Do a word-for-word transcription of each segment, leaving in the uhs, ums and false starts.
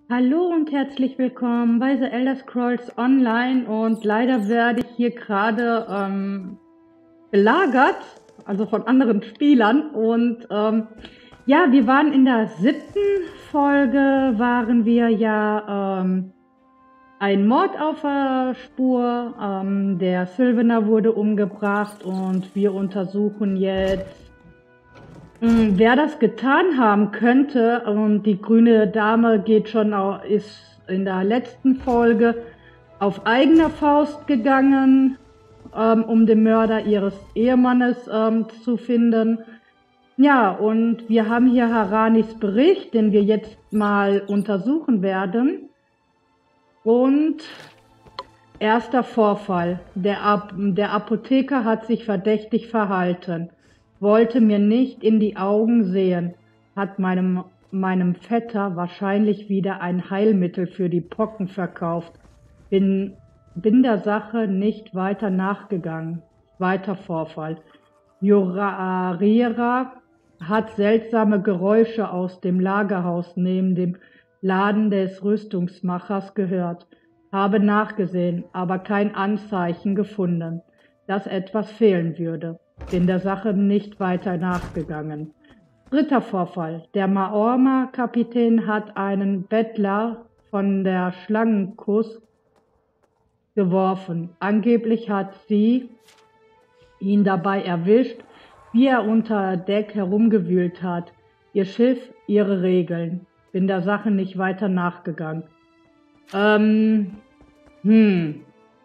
Hallo und herzlich willkommen bei The Elder Scrolls Online und leider werde ich hier gerade ähm, belagert, also von anderen Spielern und ähm, ja, wir waren in der siebten Folge, waren wir ja ähm, ein Mord auf der Spur, ähm, der Sylvaner wurde umgebracht und wir untersuchen jetzt, Mm, wer das getan haben könnte. Und die grüne Dame geht schon, au- ist in der letzten Folge auf eigener Faust gegangen, ähm, um den Mörder ihres Ehemannes ähm, zu finden. Ja, und wir haben hier Haranis Bericht, den wir jetzt mal untersuchen werden. Und erster Vorfall. Der, Ap der Apotheker hat sich verdächtig verhalten, wollte mir nicht in die Augen sehen, hat meinem, meinem Vetter wahrscheinlich wieder ein Heilmittel für die Pocken verkauft. Bin, bin der Sache nicht weiter nachgegangen. Weiter Vorfall. Jurariera hat seltsame Geräusche aus dem Lagerhaus neben dem Laden des Rüstungsmachers gehört. Habe nachgesehen, aber kein Anzeichen gefunden, dass etwas fehlen würde. Bin der Sache nicht weiter nachgegangen. Dritter Vorfall. Der Maorma-Kapitän hat einen Bettler von der Schlangenkuss geworfen. Angeblich hat sie ihn dabei erwischt, wie er unter Deck herumgewühlt hat. Ihr Schiff, ihre Regeln. Bin der Sache nicht weiter nachgegangen. Ähm, hm,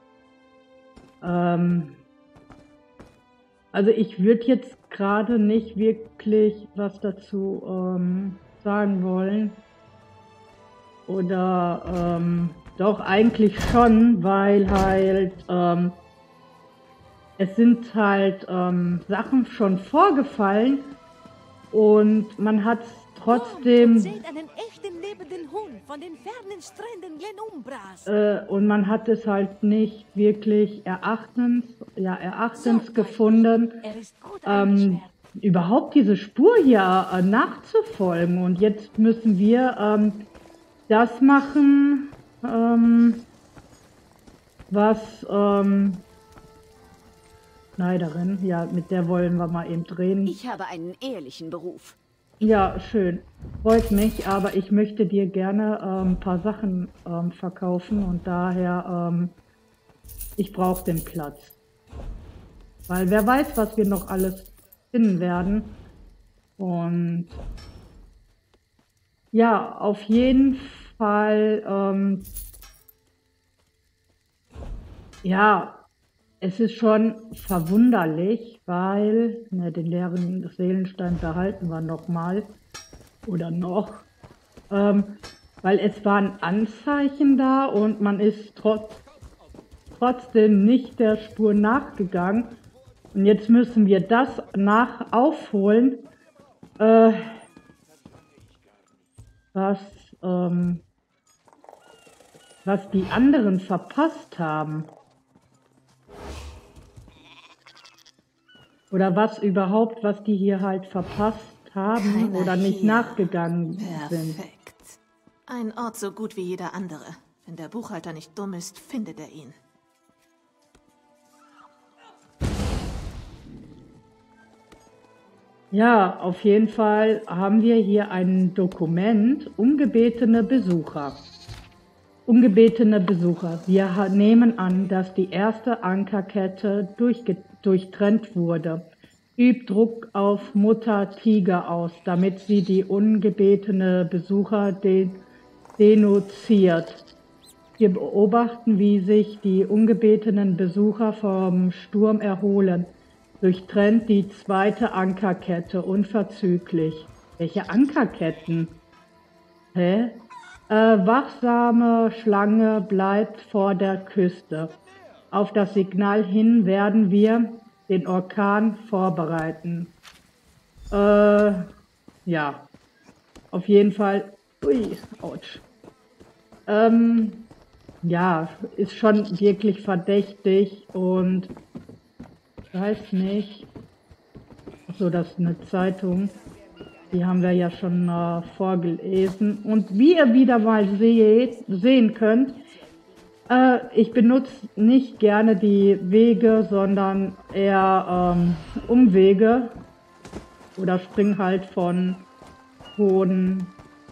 ähm, also ich würde jetzt gerade nicht wirklich was dazu ähm, sagen wollen. Oder, ähm, doch eigentlich schon, weil halt, ähm, es sind halt ähm, Sachen schon vorgefallen und man hat trotzdem Seht einen echten lebenden Hund von den fernen Stränden Glenumbras. äh, und man hat es halt nicht wirklich erachtens, ja, erachtens gefunden, Er ist gut ähm, überhaupt diese Spur hier äh, nachzufolgen. Und jetzt müssen wir ähm, das machen, ähm, was ähm, Schneiderin, ja, mit der wollen wir mal eben drehen. Ich habe einen ehrlichen Beruf. Ja, schön. Freut mich, aber ich möchte dir gerne ähm, ein paar Sachen ähm, verkaufen und daher, ähm, ich brauche den Platz. Weil wer weiß, was wir noch alles finden werden. Und ja, auf jeden Fall, ähm, ja, es ist schon verwunderlich, weil, ne, den leeren Seelenstein behalten wir nochmal oder noch, ähm, weil es waren Anzeichen da und man ist trotz, trotzdem nicht der Spur nachgegangen. Und jetzt müssen wir das nach aufholen, äh, was, ähm, was die anderen verpasst haben. Oder was überhaupt, was die hier halt verpasst haben Keiner oder nicht hier. nachgegangen sind. Perfekt. Ein Ort so gut wie jeder andere. Wenn der Buchhalter nicht dumm ist, findet er ihn. Ja, auf jeden Fall haben wir hier ein Dokument, ungebetene Besucher. Ungebetene Besucher. Wir ha- nehmen an, dass die erste Ankerkette durchge- durchtrennt wurde. Übt Druck auf Mutter Tiger aus, damit sie die ungebetene Besucher de- denunziert. Wir beobachten, wie sich die ungebetenen Besucher vom Sturm erholen. Durchtrennt die zweite Ankerkette unverzüglich. Welche Ankerketten? Hä? Äh, wachsame Schlange bleibt vor der Küste. Auf das Signal hin werden wir den Orkan vorbereiten. Äh, ja, auf jeden Fall. Ui, ouch. Ähm, ja, ist schon wirklich verdächtig und ich weiß nicht. Achso, das ist eine Zeitung. Die haben wir ja schon äh, vorgelesen. Und wie ihr wieder mal seht, sehen könnt, äh, ich benutze nicht gerne die Wege, sondern eher ähm, Umwege oder spring halt von hohen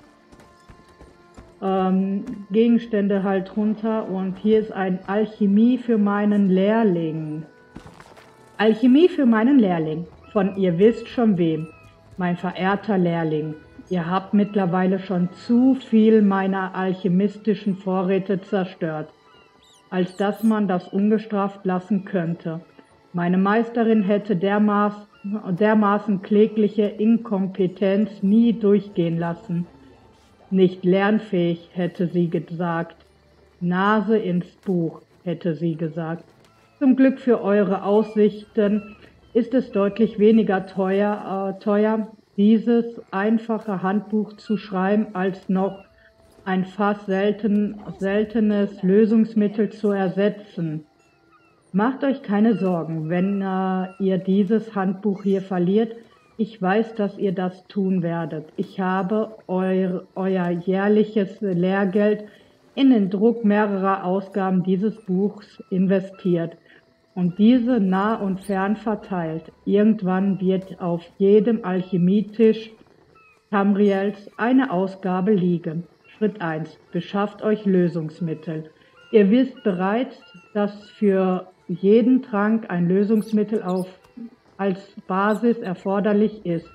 ähm, Gegenstände halt runter. Und hier ist ein Alchemie für meinen Lehrling. Alchemie für meinen Lehrling. Von ihr wisst schon wem. Mein verehrter Lehrling, ihr habt mittlerweile schon zu viel meiner alchemistischen Vorräte zerstört, als dass man das ungestraft lassen könnte. Meine Meisterin hätte dermaßen, dermaßen klägliche Inkompetenz nie durchgehen lassen. Nicht lernfähig, hätte sie gesagt. Nase ins Buch, hätte sie gesagt. Zum Glück für eure Aussichten ist es deutlich weniger teuer, äh, teuer, dieses einfache Handbuch zu schreiben, als noch ein fast selten, seltenes Lösungsmittel zu ersetzen. Macht euch keine Sorgen, wenn äh, ihr dieses Handbuch hier verliert. Ich weiß, dass ihr das tun werdet. Ich habe euer, euer jährliches Lehrgeld in den Druck mehrerer Ausgaben dieses Buchs investiert und diese nah und fern verteilt. Irgendwann wird auf jedem Alchemietisch Tamriels eine Ausgabe liegen. Schritt eins. Beschafft euch Lösungsmittel. Ihr wisst bereits, dass für jeden Trank ein Lösungsmittel auf, als Basis erforderlich ist.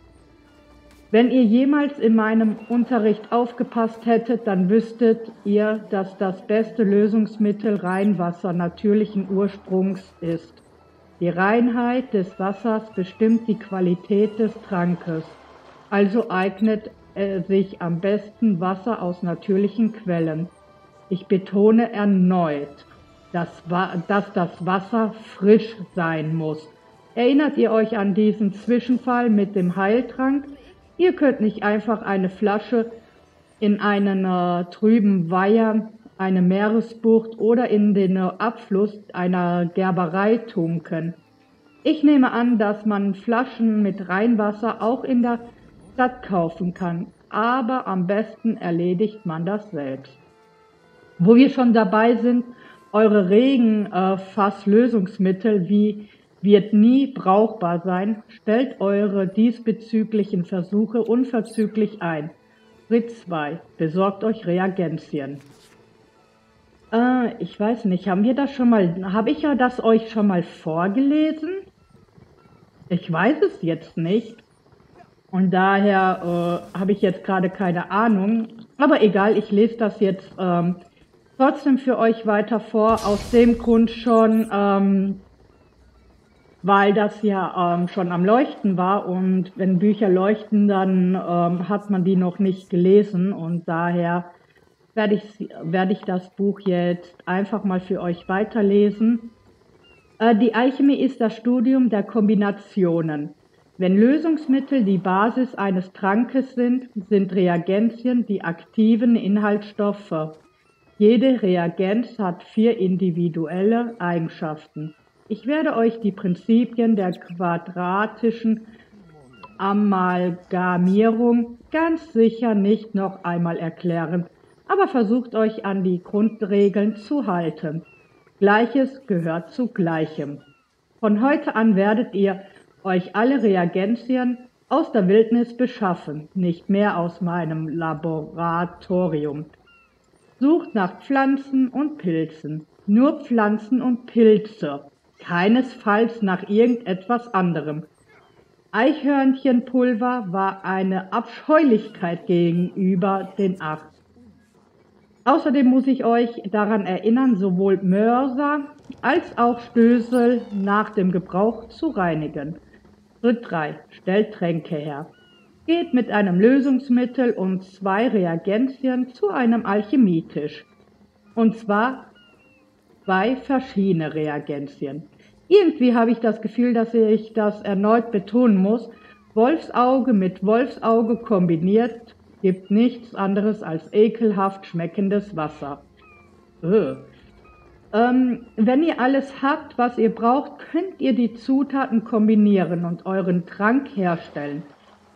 Wenn ihr jemals in meinem Unterricht aufgepasst hättet, dann wüsstet ihr, dass das beste Lösungsmittel Reinwasser natürlichen Ursprungs ist. Die Reinheit des Wassers bestimmt die Qualität des Trankes, also eignet äh, sich am besten Wasser aus natürlichen Quellen. Ich betone erneut, dass, dass das Wasser frisch sein muss. Erinnert ihr euch an diesen Zwischenfall mit dem Heiltrank? Ihr könnt nicht einfach eine Flasche in einen äh, trüben Weiher, eine Meeresbucht oder in den äh, Abfluss einer Gerberei tunken. Ich nehme an, dass man Flaschen mit Reinwasser auch in der Stadt kaufen kann, aber am besten erledigt man das selbst. Wo wir schon dabei sind, eure Regenfasslösungsmittel äh, wie wird nie brauchbar sein. Stellt eure diesbezüglichen Versuche unverzüglich ein. Schritt zwei. Besorgt euch Reagenzien. Äh, ich weiß nicht, haben wir das schon mal, habe ich ja das euch schon mal vorgelesen? Ich weiß es jetzt nicht. Und daher äh, habe ich jetzt gerade keine Ahnung. Aber egal, ich lese das jetzt ähm, trotzdem für euch weiter vor. Aus dem Grund schon, ähm, weil das ja ähm, schon am Leuchten war und wenn Bücher leuchten, dann ähm, hat man die noch nicht gelesen und daher werde ich, werde ich das Buch jetzt einfach mal für euch weiterlesen. Äh, die Alchemie ist das Studium der Kombinationen. Wenn Lösungsmittel die Basis eines Trankes sind, sind Reagenzien die aktiven Inhaltsstoffe. Jede Reagenz hat vier individuelle Eigenschaften. Ich werde euch die Prinzipien der quadratischen Amalgamierung ganz sicher nicht noch einmal erklären, aber versucht euch an die Grundregeln zu halten. Gleiches gehört zu Gleichem. Von heute an werdet ihr euch alle Reagenzien aus der Wildnis beschaffen, nicht mehr aus meinem Laboratorium. Sucht nach Pflanzen und Pilzen, nur Pflanzen und Pilze. Keinesfalls nach irgendetwas anderem. Eichhörnchenpulver war eine Abscheulichkeit gegenüber den Acht. Außerdem muss ich euch daran erinnern, sowohl Mörser als auch Stößel nach dem Gebrauch zu reinigen. Schritt drei. Stellt Tränke her. Geht mit einem Lösungsmittel und zwei Reagenzien zu einem Alchemietisch. Und zwar zwei verschiedene Reagenzien. Irgendwie habe ich das Gefühl, dass ich das erneut betonen muss. Wolfsauge mit Wolfsauge kombiniert gibt nichts anderes als ekelhaft schmeckendes Wasser. Öh. Ähm, wenn ihr alles habt, was ihr braucht, könnt ihr die Zutaten kombinieren und euren Trank herstellen.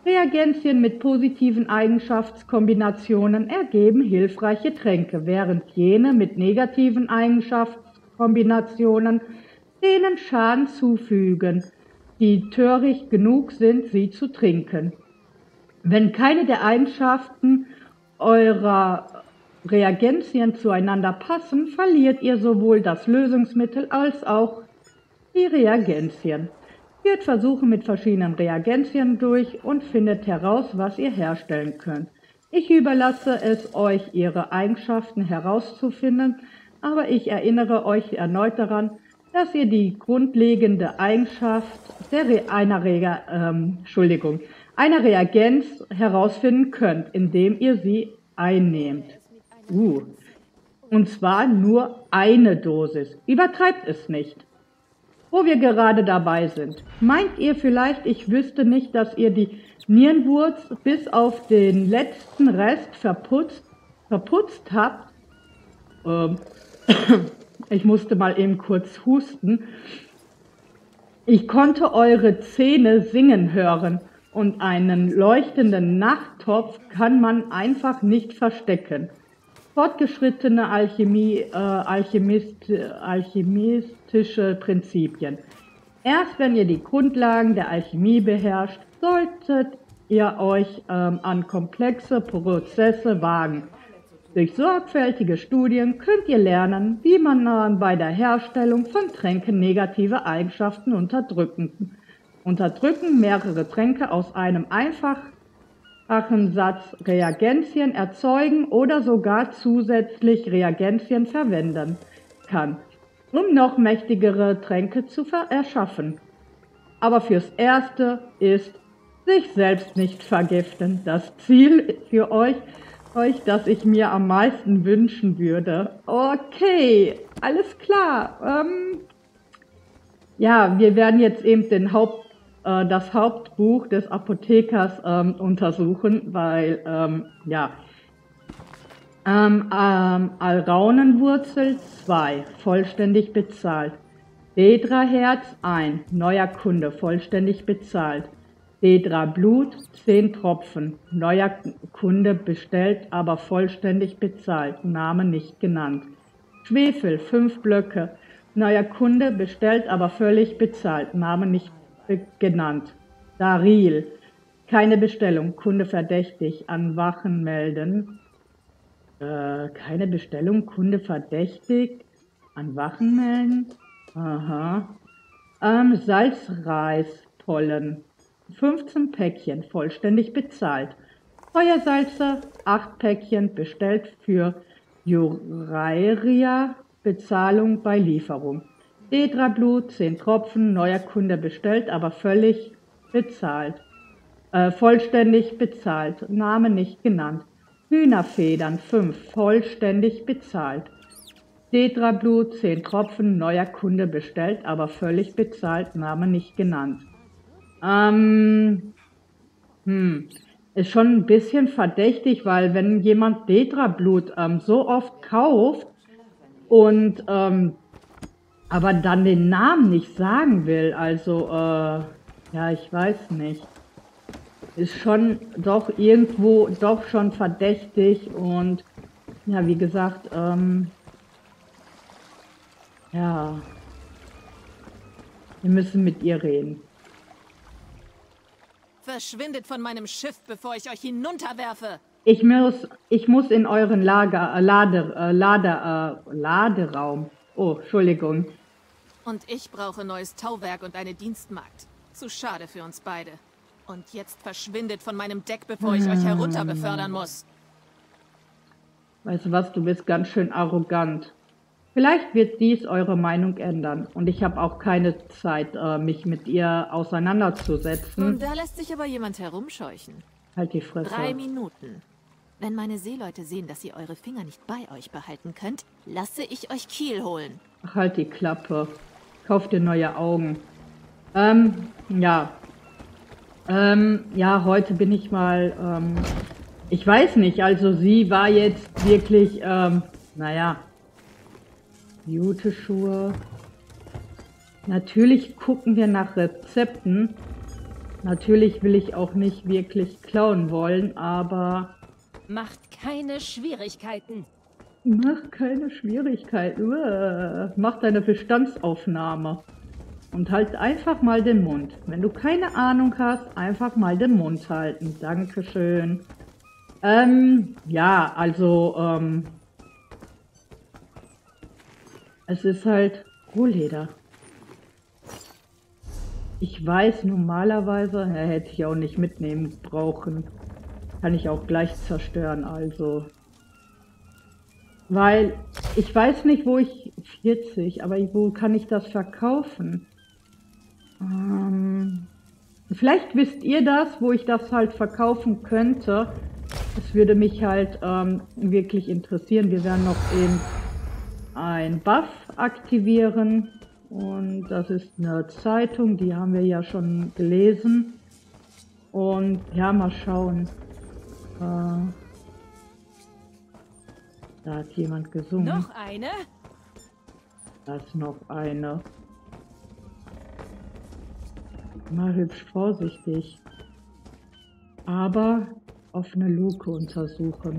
Reagenzien mit positiven Eigenschaftskombinationen ergeben hilfreiche Tränke, während jene mit negativen Eigenschaftskombinationen denen Schaden zufügen, die töricht genug sind, sie zu trinken. Wenn keine der Eigenschaften eurer Reagenzien zueinander passen, verliert ihr sowohl das Lösungsmittel als auch die Reagenzien. Führt Versuche mit verschiedenen Reagenzien durch und findet heraus, was ihr herstellen könnt. Ich überlasse es euch, ihre Eigenschaften herauszufinden, aber ich erinnere euch erneut daran, dass ihr die grundlegende Eigenschaft der Re einer, Rega ähm, Entschuldigung, einer Reagenz herausfinden könnt, indem ihr sie einnehmt. Uh. Und zwar nur eine Dosis. Übertreibt es nicht. Wo wir gerade dabei sind. Meint ihr vielleicht, ich wüsste nicht, dass ihr die Nierenwurz bis auf den letzten Rest verputzt, verputzt habt? Ähm, ich musste mal eben kurz husten. Ich konnte eure Zähne singen hören und einen leuchtenden Nachttopf kann man einfach nicht verstecken. Fortgeschrittene Alchemie, äh, Alchemist, alchemistische Prinzipien. Erst wenn ihr die Grundlagen der Alchemie beherrscht, solltet ihr euch ähm, an komplexe Prozesse wagen. Durch sorgfältige Studien könnt ihr lernen, wie man äh, bei der Herstellung von Tränken negative Eigenschaften unterdrücken. Unterdrücken mehrere Tränke aus einem einfachen Satz Reagenzien erzeugen oder sogar zusätzlich Reagenzien verwenden kann, um noch mächtigere Tränke zu erschaffen. Aber fürs Erste ist, sich selbst nicht vergiften. Das Ziel für euch, euch, das ich mir am meisten wünschen würde. Okay, alles klar. Ähm, ja, wir werden jetzt eben den Haupt das Hauptbuch des Apothekers ähm, untersuchen, weil, ähm, ja, ähm, ähm, Alraunenwurzel zwei, vollständig bezahlt. Dedra-Herz eins, neuer Kunde, vollständig bezahlt. Dedra-Blut, zehn Tropfen, neuer Kunde bestellt, aber vollständig bezahlt, Name nicht genannt. Schwefel, fünf Blöcke, neuer Kunde bestellt, aber völlig bezahlt, Name nicht genannt. Daril, keine Bestellung, Kunde verdächtig, an Wachen melden. Äh, keine Bestellung, Kunde verdächtig, an Wachen melden. Aha. Ähm, Salzreispollen, fünfzehn Päckchen, vollständig bezahlt. Feuersalze, acht Päckchen, bestellt für Juraria, Bezahlung bei Lieferung. Dedra-Blut, zehn Tropfen, neuer Kunde bestellt, aber völlig bezahlt. Äh, vollständig bezahlt, Name nicht genannt. Hühnerfedern, fünf, vollständig bezahlt. Dedra-Blut, zehn Tropfen, neuer Kunde bestellt, aber völlig bezahlt, Name nicht genannt. Ähm, hm, ist schon ein bisschen verdächtig, weil wenn jemand Dedra-Blut ähm, so oft kauft und ähm, aber dann den Namen nicht sagen will, also, äh, ja, ich weiß nicht. Ist schon doch irgendwo doch schon verdächtig und, ja, wie gesagt, ähm, ja, wir müssen mit ihr reden. Verschwindet von meinem Schiff, bevor ich euch hinunterwerfe. Ich muss, ich muss in euren Lager, äh, Lade, äh, Lade, äh, Laderaum. Oh, Entschuldigung. Und ich brauche neues Tauwerk und eine Dienstmagd. Zu schade für uns beide. Und jetzt verschwindet von meinem Deck, bevor ich euch herunter befördern muss. Weißt du was, du bist ganz schön arrogant. Vielleicht wird dies eure Meinung ändern. Und ich habe auch keine Zeit, äh, mich mit ihr auseinanderzusetzen. Und da lässt sich aber jemand herumscheuchen. Halt die Fresse. Drei Minuten. Wenn meine Seeleute sehen, dass ihr eure Finger nicht bei euch behalten könnt, lasse ich euch Kiel holen. Ach, halt die Klappe. Kauf dir neue Augen. Ähm, ja. Ähm, ja, heute bin ich mal, ähm, ich weiß nicht, also sie war jetzt wirklich, ähm, naja, Juteschuhe. Natürlich gucken wir nach Rezepten. Natürlich will ich auch nicht wirklich klauen wollen, aber... Macht keine Schwierigkeiten. Mach keine Schwierigkeiten. Uah. Mach deine Bestandsaufnahme. Und halt einfach mal den Mund. Wenn du keine Ahnung hast, einfach mal den Mund halten. Dankeschön. Ähm, ja, also, ähm... es ist halt Rohleder. Ich weiß, normalerweise ja, hätte ich auch nicht mitnehmen brauchen. Kann ich auch gleich zerstören, also. Weil, ich weiß nicht, wo ich... vierzig, aber wo kann ich das verkaufen? Ähm, vielleicht wisst ihr das, wo ich das halt verkaufen könnte. Das würde mich halt ähm, wirklich interessieren. Wir werden noch eben ein Buff aktivieren. Und das ist eine Zeitung, die haben wir ja schon gelesen. Und ja, mal schauen. Äh, da hat jemand gesungen. Noch eine? Da ist noch eine. Mal hübsch vorsichtig. Aber offene Luke untersuchen.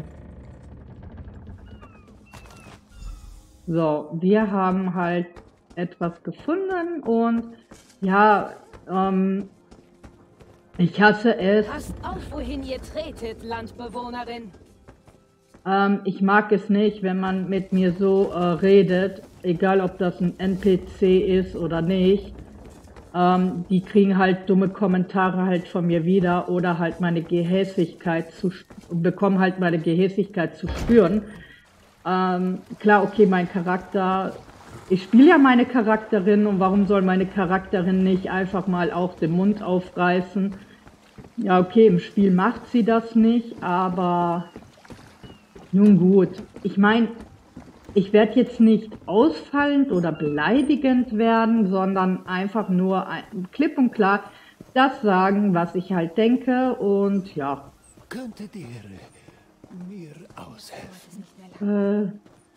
So, wir haben halt etwas gefunden und ja, ähm, ich hasse es. Passt auf, wohin ihr tretet, Landbewohnerin. Ähm, ich mag es nicht, wenn man mit mir so äh, redet, egal ob das ein N P C ist oder nicht. Ähm, die kriegen halt dumme Kommentare halt von mir wieder oder halt meine Gehässigkeit zu bekommen halt meine Gehässigkeit zu spüren. Ähm, klar, okay, mein Charakter, ich spiele ja meine Charakterin und warum soll meine Charakterin nicht einfach mal auch den Mund aufreißen? Ja, okay, im Spiel macht sie das nicht, aber nun gut. Ich meine, ich werde jetzt nicht ausfallend oder beleidigend werden, sondern einfach nur ein, klipp und klar das sagen, was ich halt denke und ja. Könntet ihr mir aushelfen? Äh,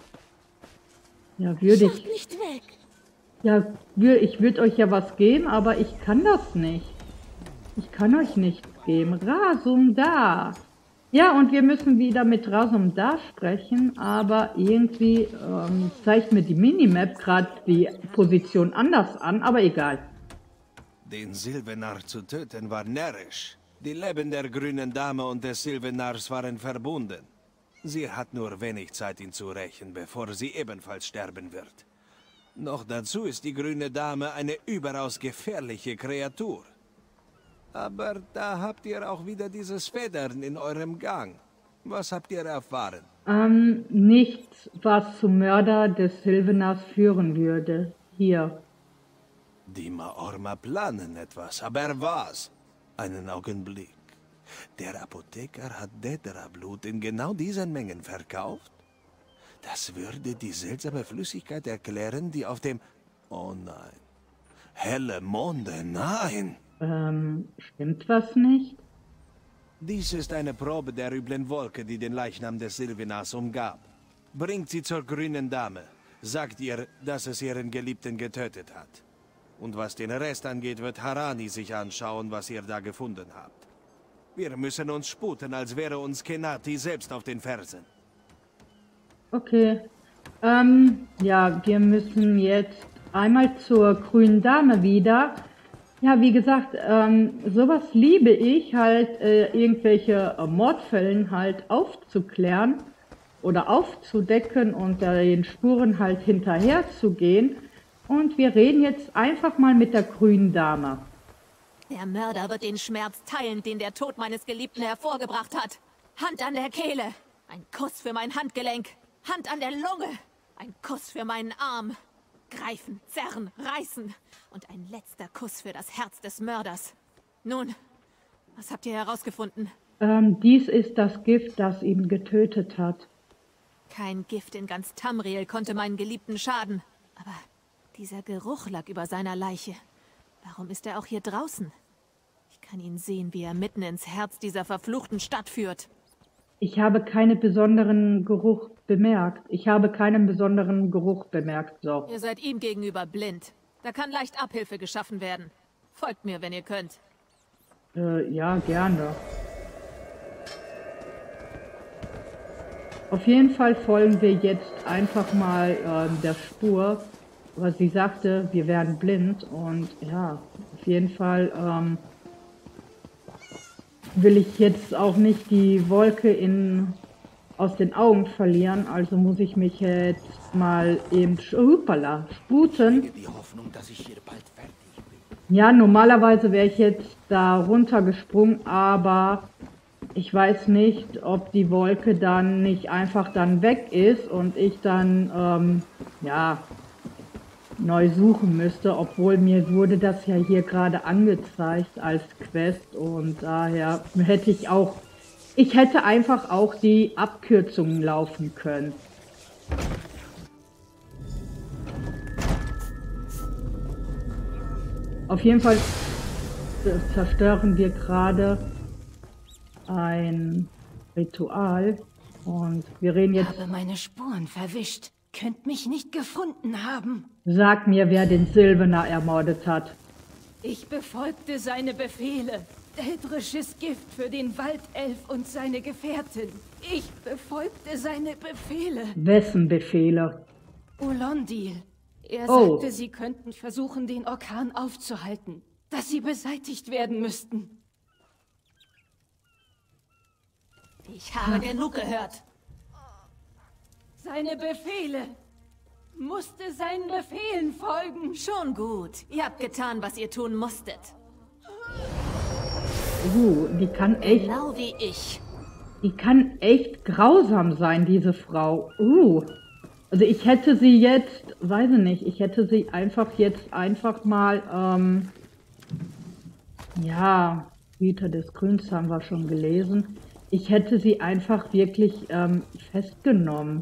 ja, würde ich... Nicht weg. Ja, wür, ich würde euch ja was geben, aber ich kann das nicht. Ich kann euch nichts geben. Rasum da. Ja, und wir müssen wieder mit Rasum da sprechen, aber irgendwie ähm, zeigt mir die Minimap gerade die Position anders an, aber egal. Den Silvenar zu töten war närrisch. Die Leben der grünen Dame und des Silvenars waren verbunden. Sie hat nur wenig Zeit, ihn zu rächen, bevor sie ebenfalls sterben wird. Noch dazu ist die grüne Dame eine überaus gefährliche Kreatur. Aber da habt ihr auch wieder dieses Federn in eurem Gang. Was habt ihr erfahren? Ähm, nichts, was zum Mörder des Silvenars führen würde. Hier. Die Maorma planen etwas, aber was? Einen Augenblick. Der Apotheker hat Dedra-Blut in genau diesen Mengen verkauft? Das würde die seltsame Flüssigkeit erklären, die auf dem... Oh nein. Helle Monde, nein! Ähm, stimmt was nicht? Dies ist eine Probe der üblen Wolke, die den Leichnam des Silvenars umgab. Bringt sie zur grünen Dame. Sagt ihr, dass es ihren Geliebten getötet hat. Und was den Rest angeht, wird Harani sich anschauen, was ihr da gefunden habt. Wir müssen uns sputen, als wäre uns Kenati selbst auf den Fersen. Okay. Ähm, ja, wir müssen jetzt einmal zur grünen Dame wieder. Ja, wie gesagt, ähm, sowas liebe ich, halt äh, irgendwelche äh, Mordfällen halt aufzuklären oder aufzudecken und äh, den Spuren halt hinterher zu gehen. Und wir reden jetzt einfach mal mit der grünen Dame. Der Mörder wird den Schmerz teilen, den der Tod meines Geliebten hervorgebracht hat. Hand an der Kehle, ein Kuss für mein Handgelenk, Hand an der Lunge, ein Kuss für meinen Arm. Greifen, zerren, reißen und ein letzter Kuss für das Herz des Mörders. Nun, was habt ihr herausgefunden? Ähm, dies ist das Gift, das ihn getötet hat. Kein Gift in ganz Tamriel konnte meinen Geliebten schaden. Aber dieser Geruch lag über seiner Leiche. Warum ist er auch hier draußen? Ich kann ihn sehen, wie er mitten ins Herz dieser verfluchten Stadt führt. Ich habe keinen besonderen Geruch bemerkt. Ich habe keinen besonderen Geruch bemerkt. So. Ihr seid ihm gegenüber blind. Da kann leicht Abhilfe geschaffen werden. Folgt mir, wenn ihr könnt. Äh, ja, gerne. Auf jeden Fall folgen wir jetzt einfach mal äh, der Spur, was sie sagte, wir werden blind und ja, auf jeden Fall ähm, will ich jetzt auch nicht die Wolke in, aus den Augen verlieren, also muss ich mich jetzt mal eben hupala, sputen. Die Hoffnung, dass ich hier bald fertig bin. Ja, normalerweise wäre ich jetzt da runtergesprungen, aber ich weiß nicht, ob die Wolke dann nicht einfach dann weg ist und ich dann, ähm, ja, neu suchen müsste, obwohl mir wurde das ja hier gerade angezeigt als Quest und daher hätte ich auch, ich hätte einfach auch die Abkürzungen laufen können. Auf jeden Fall zerstören wir gerade ein Ritual und wir reden Ich jetzt. habe meine Spuren verwischt. Könnt mich nicht gefunden haben. Sag mir, wer den Sylvener ermordet hat. Ich befolgte seine Befehle. Eldrisches Gift für den Waldelf und seine Gefährtin. Ich befolgte seine Befehle. Wessen Befehle? Ulondil. Er Oh. sagte, sie könnten versuchen, den Orkan aufzuhalten. Dass sie beseitigt werden müssten. Ich habe genug gehört. Seine Befehle. Musste seinen Befehlen folgen. Schon gut. Ihr habt getan, was ihr tun musstet. Uh, die kann echt, Genau wie ich. die kann echt grausam sein, diese Frau. Uh, also ich hätte sie jetzt, weiß ich nicht, ich hätte sie einfach jetzt einfach mal, ähm, ja, Hüter des Grüns haben wir schon gelesen. Ich hätte sie einfach wirklich ähm, festgenommen.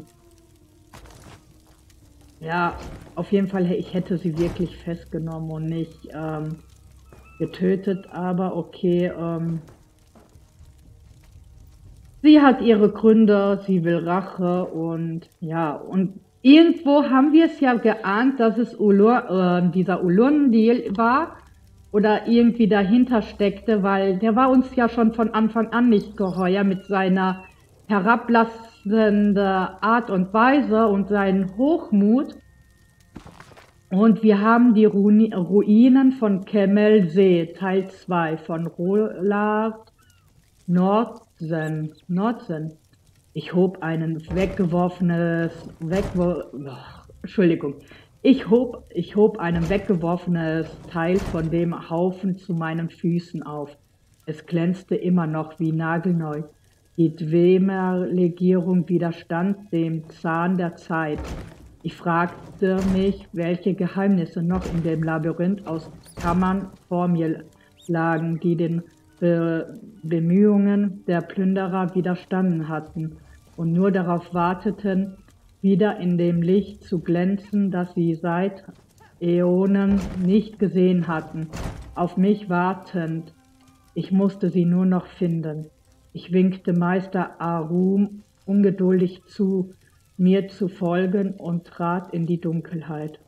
Ja, auf jeden Fall, ich hätte sie wirklich festgenommen und nicht ähm, getötet, aber okay, ähm, sie hat ihre Gründe, sie will Rache und ja, und irgendwo haben wir es ja geahnt, dass es Ulur, äh, dieser Ulundil war oder irgendwie dahinter steckte, weil der war uns ja schon von Anfang an nicht geheuer mit seiner herablassenden Art und Weise und seinen Hochmut. Und wir haben die Ruini Ruinen von Kemel See, Teil zwei von Roland Nordsen. Nordsen. Ich hob einen weggeworfenes, wegwo oh, Entschuldigung. Ich hob, ich hob ein weggeworfenes Teil von dem Haufen zu meinen Füßen auf. Es glänzte immer noch wie nagelneu. Die Dwemer-Legierung widerstand dem Zahn der Zeit. Ich fragte mich, welche Geheimnisse noch in dem Labyrinth aus Kammern vor mir lagen, die den Be Bemühungen der Plünderer widerstanden hatten und nur darauf warteten, wieder in dem Licht zu glänzen, das sie seit Äonen nicht gesehen hatten, auf mich wartend. Ich musste sie nur noch finden. Ich winkte Meister Arum ungeduldig zu, mir zu folgen und trat in die Dunkelheit.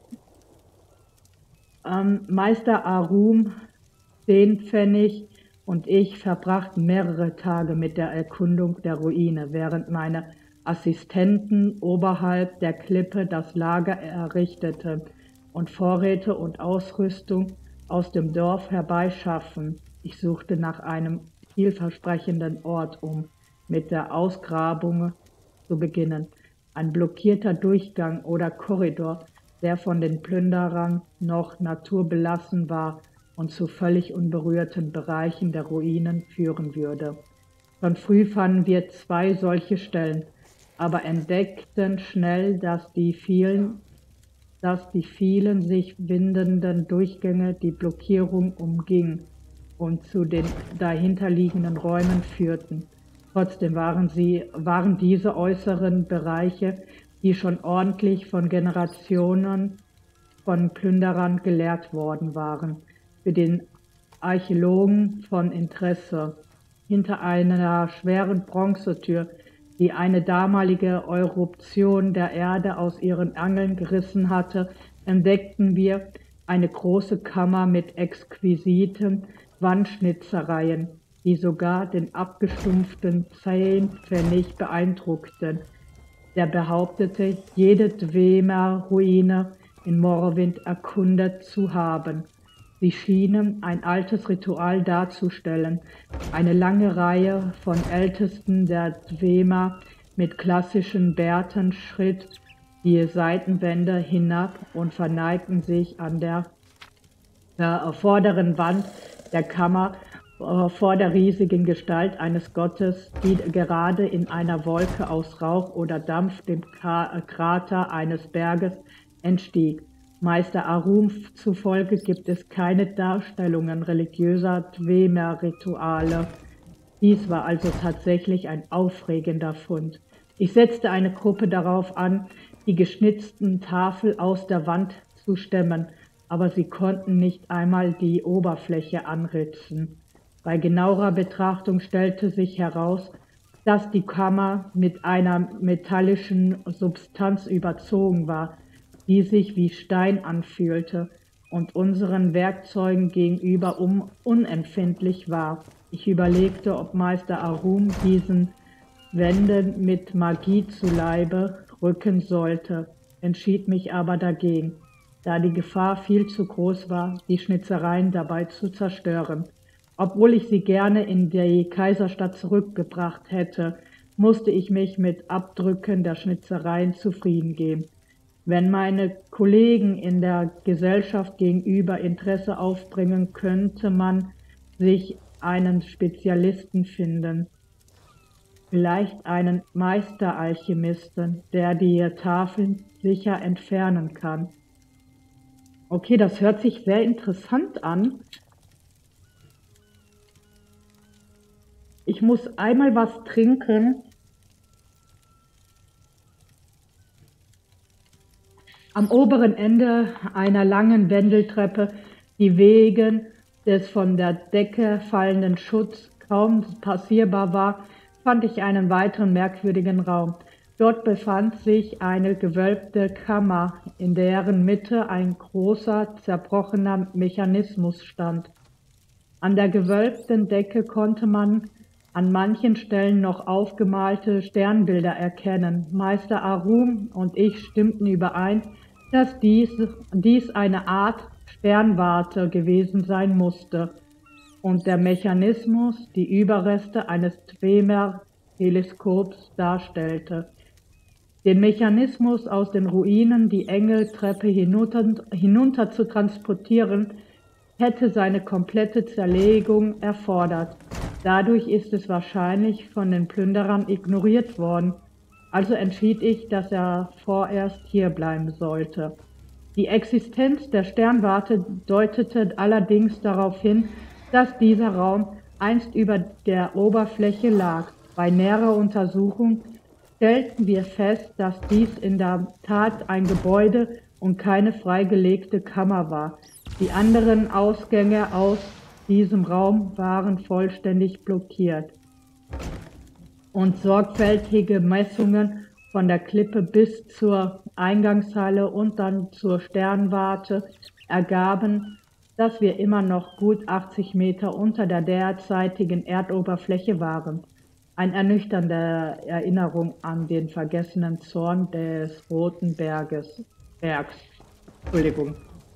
Ähm, Meister Arum, Zehnpfennig und ich verbrachten mehrere Tage mit der Erkundung der Ruine, während meine Assistenten oberhalb der Klippe das Lager errichteten und Vorräte und Ausrüstung aus dem Dorf herbeischaffen. Ich suchte nach einem vielversprechenden Ort, um mit der Ausgrabung zu beginnen. Ein blockierter Durchgang oder Korridor, der von den Plünderern noch naturbelassen war und zu völlig unberührten Bereichen der Ruinen führen würde. Schon früh fanden wir zwei solche Stellen, aber entdeckten schnell, dass die vielen, dass die vielen sich windenden Durchgänge die Blockierung umgingen und zu den dahinterliegenden Räumen führten. Trotzdem waren sie, waren diese äußeren Bereiche, die schon ordentlich von Generationen von Plünderern geleert worden waren, für den Archäologen von Interesse. Hinter einer schweren Bronzetür, die eine damalige Eruption der Erde aus ihren Angeln gerissen hatte, entdeckten wir eine große Kammer mit exquisitem, Wandschnitzereien, die sogar den abgestumpften Zehnpfennig beeindruckten. Der behauptete, jede Dwemer-Ruine in Morrowind erkundet zu haben. Sie schienen ein altes Ritual darzustellen, eine lange Reihe von Ältesten der Dwemer mit klassischen Bärten schritt die Seitenwände hinab und verneigten sich an der äh, vorderen Wand der Kammer äh, vor der riesigen Gestalt eines Gottes, die gerade in einer Wolke aus Rauch oder Dampf dem Krater eines Berges entstieg. Meister Arum zufolge gibt es keine Darstellungen religiöser Dwemer-Rituale. Dies war also tatsächlich ein aufregender Fund. Ich setzte eine Gruppe darauf an, die geschnitzten Tafel aus der Wand zu stemmen, aber sie konnten nicht einmal die Oberfläche anritzen. Bei genauerer Betrachtung stellte sich heraus, dass die Kammer mit einer metallischen Substanz überzogen war, die sich wie Stein anfühlte und unseren Werkzeugen gegenüber um unempfindlich war. Ich überlegte, ob Meister Arum diesen Wänden mit Magie zu Leibe rücken sollte, entschied mich aber dagegen, da die Gefahr viel zu groß war, die Schnitzereien dabei zu zerstören. Obwohl ich sie gerne in die Kaiserstadt zurückgebracht hätte, musste ich mich mit Abdrücken der Schnitzereien zufrieden geben. Wenn meine Kollegen in der Gesellschaft gegenüber Interesse aufbringen, könnte man sich einen Spezialisten finden. Vielleicht einen Meisteralchemisten, der die Tafeln sicher entfernen kann. Okay, das hört sich sehr interessant an. Ich muss einmal was trinken. Am oberen Ende einer langen Wendeltreppe, die wegen des von der Decke fallenden Schutzes kaum passierbar war, fand ich einen weiteren merkwürdigen Raum. Dort befand sich eine gewölbte Kammer, in deren Mitte ein großer, zerbrochener Mechanismus stand. An der gewölbten Decke konnte man an manchen Stellen noch aufgemalte Sternbilder erkennen. Meister Arum und ich stimmten überein, dass dies, dies eine Art Sternwarte gewesen sein musste und der Mechanismus die Überreste eines Dwemer-Teleskops darstellte. Den Mechanismus aus den Ruinen die Engeltreppe hinunter, hinunter zu transportieren, hätte seine komplette Zerlegung erfordert. Dadurch ist es wahrscheinlich von den Plünderern ignoriert worden. Also entschied ich, dass er vorerst hier bleiben sollte. Die Existenz der Sternwarte deutete allerdings darauf hin, dass dieser Raum einst über der Oberfläche lag. Bei näherer Untersuchung stellten wir fest, dass dies in der Tat ein Gebäude und keine freigelegte Kammer war. Die anderen Ausgänge aus diesem Raum waren vollständig blockiert. Und sorgfältige Messungen von der Klippe bis zur Eingangshalle und dann zur Sternwarte ergaben, dass wir immer noch gut achtzig Meter unter der derzeitigen Erdoberfläche waren. Eine ernüchternde Erinnerung an den vergessenen Zorn des Roten Berges. Bergs. Entschuldigung.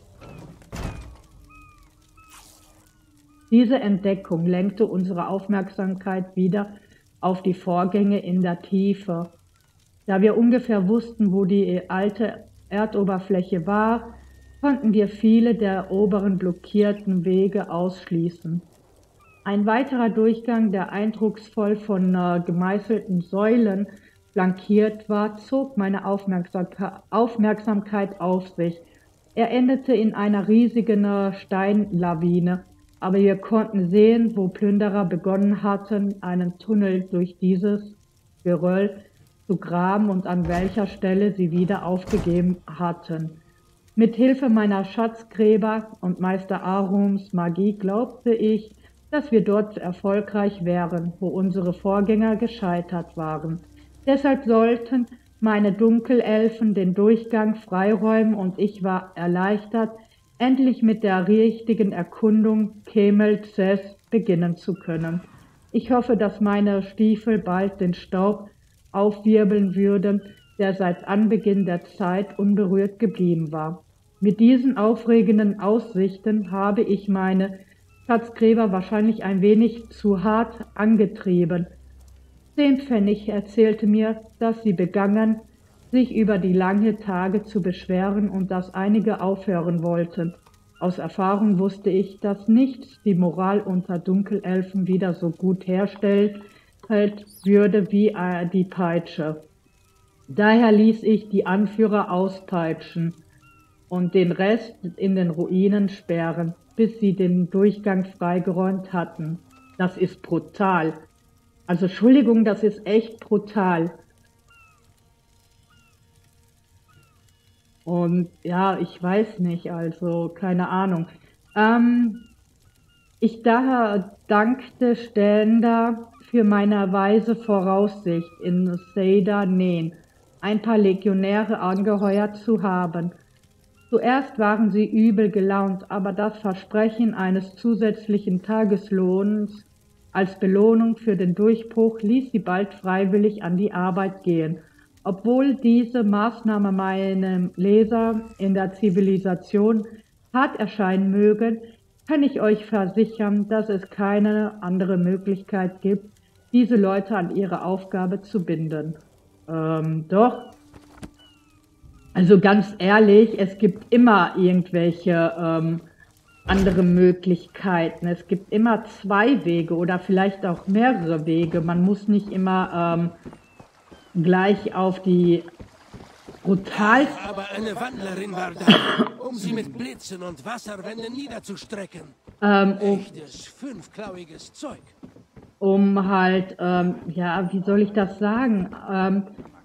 Diese Entdeckung lenkte unsere Aufmerksamkeit wieder auf die Vorgänge in der Tiefe. Da wir ungefähr wussten, wo die alte Erdoberfläche war, konnten wir viele der oberen blockierten Wege ausschließen. Ein weiterer Durchgang, der eindrucksvoll von äh, gemeißelten Säulen flankiert war, zog meine Aufmerksamkeit, Aufmerksamkeit auf sich. Er endete in einer riesigen äh, Steinlawine, aber wir konnten sehen, wo Plünderer begonnen hatten, einen Tunnel durch dieses Geröll zu graben und an welcher Stelle sie wieder aufgegeben hatten. Mit Hilfe meiner Schatzgräber und Meister Arums Magie glaubte ich, dass wir dort erfolgreich wären, wo unsere Vorgänger gescheitert waren. Deshalb sollten meine Dunkelelfen den Durchgang freiräumen und ich war erleichtert, endlich mit der richtigen Erkundung Kemelzes beginnen zu können. Ich hoffe, dass meine Stiefel bald den Staub aufwirbeln würden, der seit Anbeginn der Zeit unberührt geblieben war. Mit diesen aufregenden Aussichten habe ich meine Schatzgräber wahrscheinlich ein wenig zu hart angetrieben. Zehn Pfennig erzählte mir, dass sie begannen, sich über die langen Tage zu beschweren und dass einige aufhören wollten. Aus Erfahrung wusste ich, dass nichts die Moral unter Dunkelelfen wieder so gut herstellen würde wie die Peitsche. Daher ließ ich die Anführer auspeitschen und den Rest in den Ruinen sperren, bis sie den Durchgang freigeräumt hatten. Das ist brutal. Also Entschuldigung, das ist echt brutal. Und ja, ich weiß nicht, also keine Ahnung. Ähm, ich daher dankte Ständer für meine weise Voraussicht, in Seda Nen ein paar Legionäre angeheuert zu haben. Zuerst waren sie übel gelaunt, aber das Versprechen eines zusätzlichen Tageslohns als Belohnung für den Durchbruch ließ sie bald freiwillig an die Arbeit gehen. Obwohl diese Maßnahme meinem Leser in der Zivilisation hart erscheinen mögen, kann ich euch versichern, dass es keine andere Möglichkeit gibt, diese Leute an ihre Aufgabe zu binden. Ähm, doch. Also ganz ehrlich, es gibt immer irgendwelche ähm, andere Möglichkeiten. Es gibt immer zwei Wege oder vielleicht auch mehrere Wege. Man muss nicht immer ähm, gleich auf die brutal... Aber eine Wandlerin war da, um sie mit Blitzen und Wasserwänden niederzustrecken. Ähm, um, Echtes, fünfklauiges Zeug. Um halt, ähm, ja, wie soll ich das sagen? Ähm,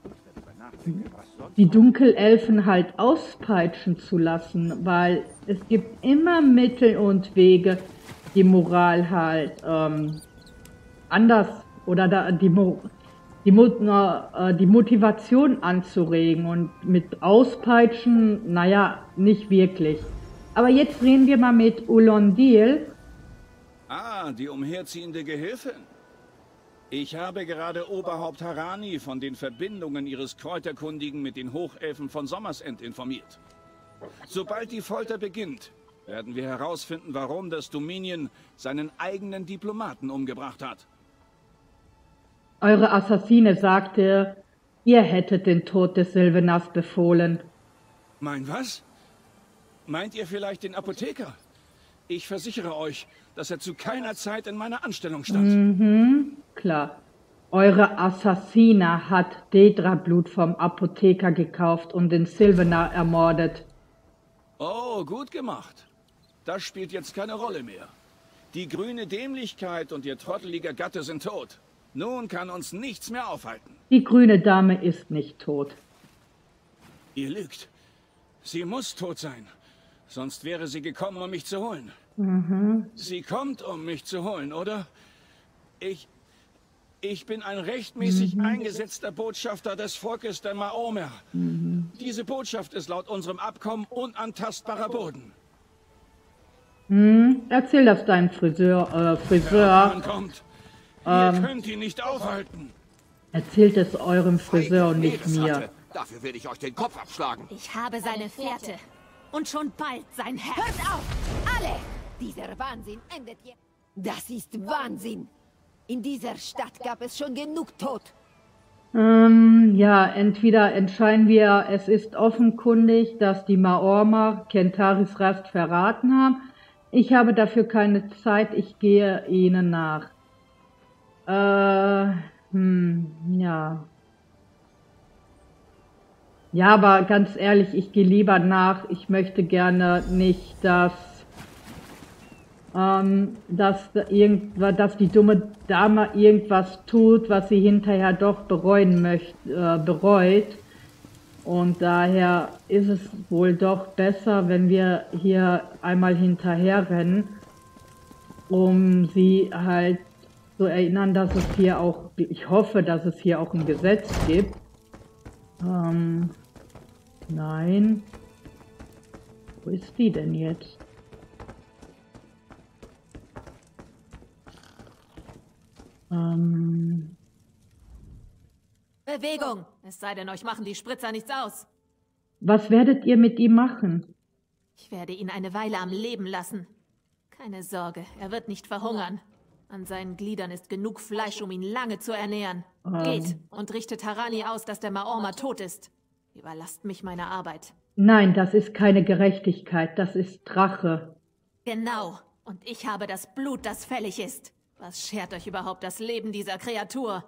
die Dunkelelfen halt auspeitschen zu lassen, weil es gibt immer Mittel und Wege, die Moral halt ähm, anders oder da, die, Mo die, Mo äh, die Motivation anzuregen und mit Auspeitschen, naja, nicht wirklich. Aber jetzt reden wir mal mit Ulondil. Ah, die umherziehende Gehilfin. Ich habe gerade Oberhaupt Harani von den Verbindungen ihres Kräuterkundigen mit den Hochelfen von Sommersend informiert. Sobald die Folter beginnt, werden wir herausfinden, warum das Dominion seinen eigenen Diplomaten umgebracht hat. Eure Assassine sagte, ihr hättet den Tod des Sylvanas befohlen. Mein was? Meint ihr vielleicht den Apotheker? Ich versichere euch, dass er zu keiner Zeit in meiner Anstellung stand. Mhm, klar. Eure Assassine hat Dedra-Blut vom Apotheker gekauft und den Sylvanar ermordet. Oh, gut gemacht. Das spielt jetzt keine Rolle mehr. Die grüne Dämlichkeit und ihr trotteliger Gatte sind tot. Nun kann uns nichts mehr aufhalten. Die grüne Dame ist nicht tot. Ihr lügt. Sie muss tot sein. Sonst wäre sie gekommen, um mich zu holen. Mhm. Sie kommt, um mich zu holen, oder? Ich... Ich bin ein rechtmäßig mhm. eingesetzter Botschafter des Volkes der Maomer. Mhm. Diese Botschaft ist laut unserem Abkommen unantastbarer Boden. Mhm. Erzähl das deinem Friseur. Äh, Friseur. Wenn kommt, ähm, ihr könnt ihn nicht aufhalten. Erzählt es eurem Friseur und nicht mir. Dafür werde ich euch den Kopf abschlagen. Ich habe seine Fährte. Und schon bald sein Herz. Hört auf! Alle! Dieser Wahnsinn endet jetzt. Das ist Wahnsinn! In dieser Stadt gab es schon genug Tod. Ähm, ja, entweder entscheiden wir, es ist offenkundig, dass die Maormer Kentaris Rast verraten haben. Ich habe dafür keine Zeit, ich gehe ihnen nach. Äh, hm, ja. Ja, aber ganz ehrlich, ich gehe lieber nach. Ich möchte gerne nicht, dass Ähm, dass, irgendwas, dass die dumme Dame irgendwas tut, was sie hinterher doch bereuen möchte, äh, bereut. Und daher ist es wohl doch besser, wenn wir hier einmal hinterher rennen, um sie halt zu erinnern, dass es hier auch, ich hoffe, dass es hier auch ein Gesetz gibt. Ähm, nein. Wo ist die denn jetzt? Ähm... Bewegung! Es sei denn, euch machen die Spritzer nichts aus. Was werdet ihr mit ihm machen? Ich werde ihn eine Weile am Leben lassen. Keine Sorge, er wird nicht verhungern. An seinen Gliedern ist genug Fleisch, um ihn lange zu ernähren. Ähm. Geht und richtet Harani aus, dass der Maorma tot ist. Überlasst mich meine Arbeit. Nein, das ist keine Gerechtigkeit, das ist Rache. Genau. Und ich habe das Blut, das fällig ist. Was schert euch überhaupt das Leben dieser Kreatur?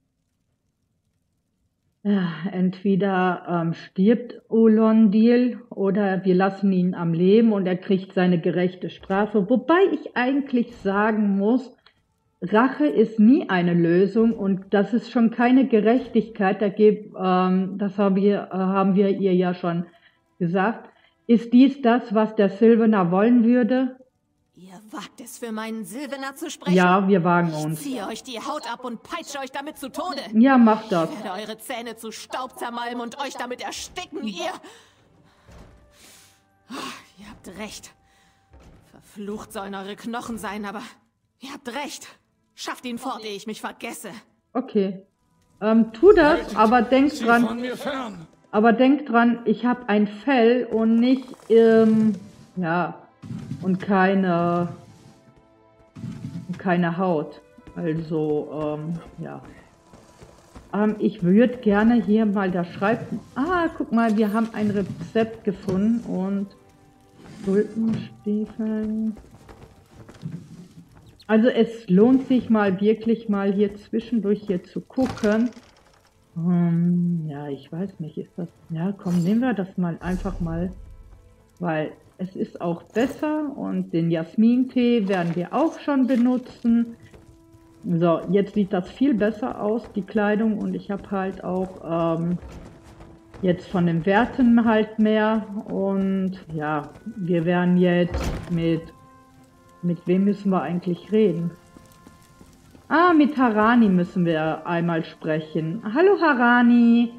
Ja, entweder ähm, stirbt Ulondil oder wir lassen ihn am Leben und er kriegt seine gerechte Strafe. Wobei ich eigentlich sagen muss, Rache ist nie eine Lösung und das ist schon keine Gerechtigkeit. Da gibt, ähm, das haben wir, äh, haben wir ihr ja schon gesagt. Ist dies das, was der Sylvaner wollen würde? Ihr wagt es, für meinen Sylvaner zu sprechen? Ja, wir wagen Ich uns. ziehe euch die Haut ab und peitsche euch damit zu Tode. Ja, mach das. Ich werde eure Zähne zu Staub zermalmen und euch damit ersticken, ihr... Oh, ihr habt recht. Verflucht sollen eure Knochen sein, aber ihr habt recht. Schafft ihn fort, ehe ich mich vergesse. Okay. Ähm, tu das, aber denk Sie dran, von mir fern! aber denk dran, ich habe ein Fell und nicht, ähm, ja, und keine, keine Haut. Also, ähm, ja. Ähm, ich würde gerne hier mal da schreiben. Ah, guck mal, wir haben ein Rezept gefunden und Tulpenstiefeln. Also es lohnt sich mal wirklich mal hier zwischendurch hier zu gucken. Ähm, ja, ich weiß nicht, ist das... Ja, komm, nehmen wir das mal einfach mal, weil es ist auch besser und den Jasmintee werden wir auch schon benutzen. So, jetzt sieht das viel besser aus, die Kleidung, und ich habe halt auch ähm, jetzt von den Werten halt mehr und ja, wir werden jetzt mit... Mit wem müssen wir eigentlich reden? Ah, mit Harani müssen wir einmal sprechen. Hallo Harani.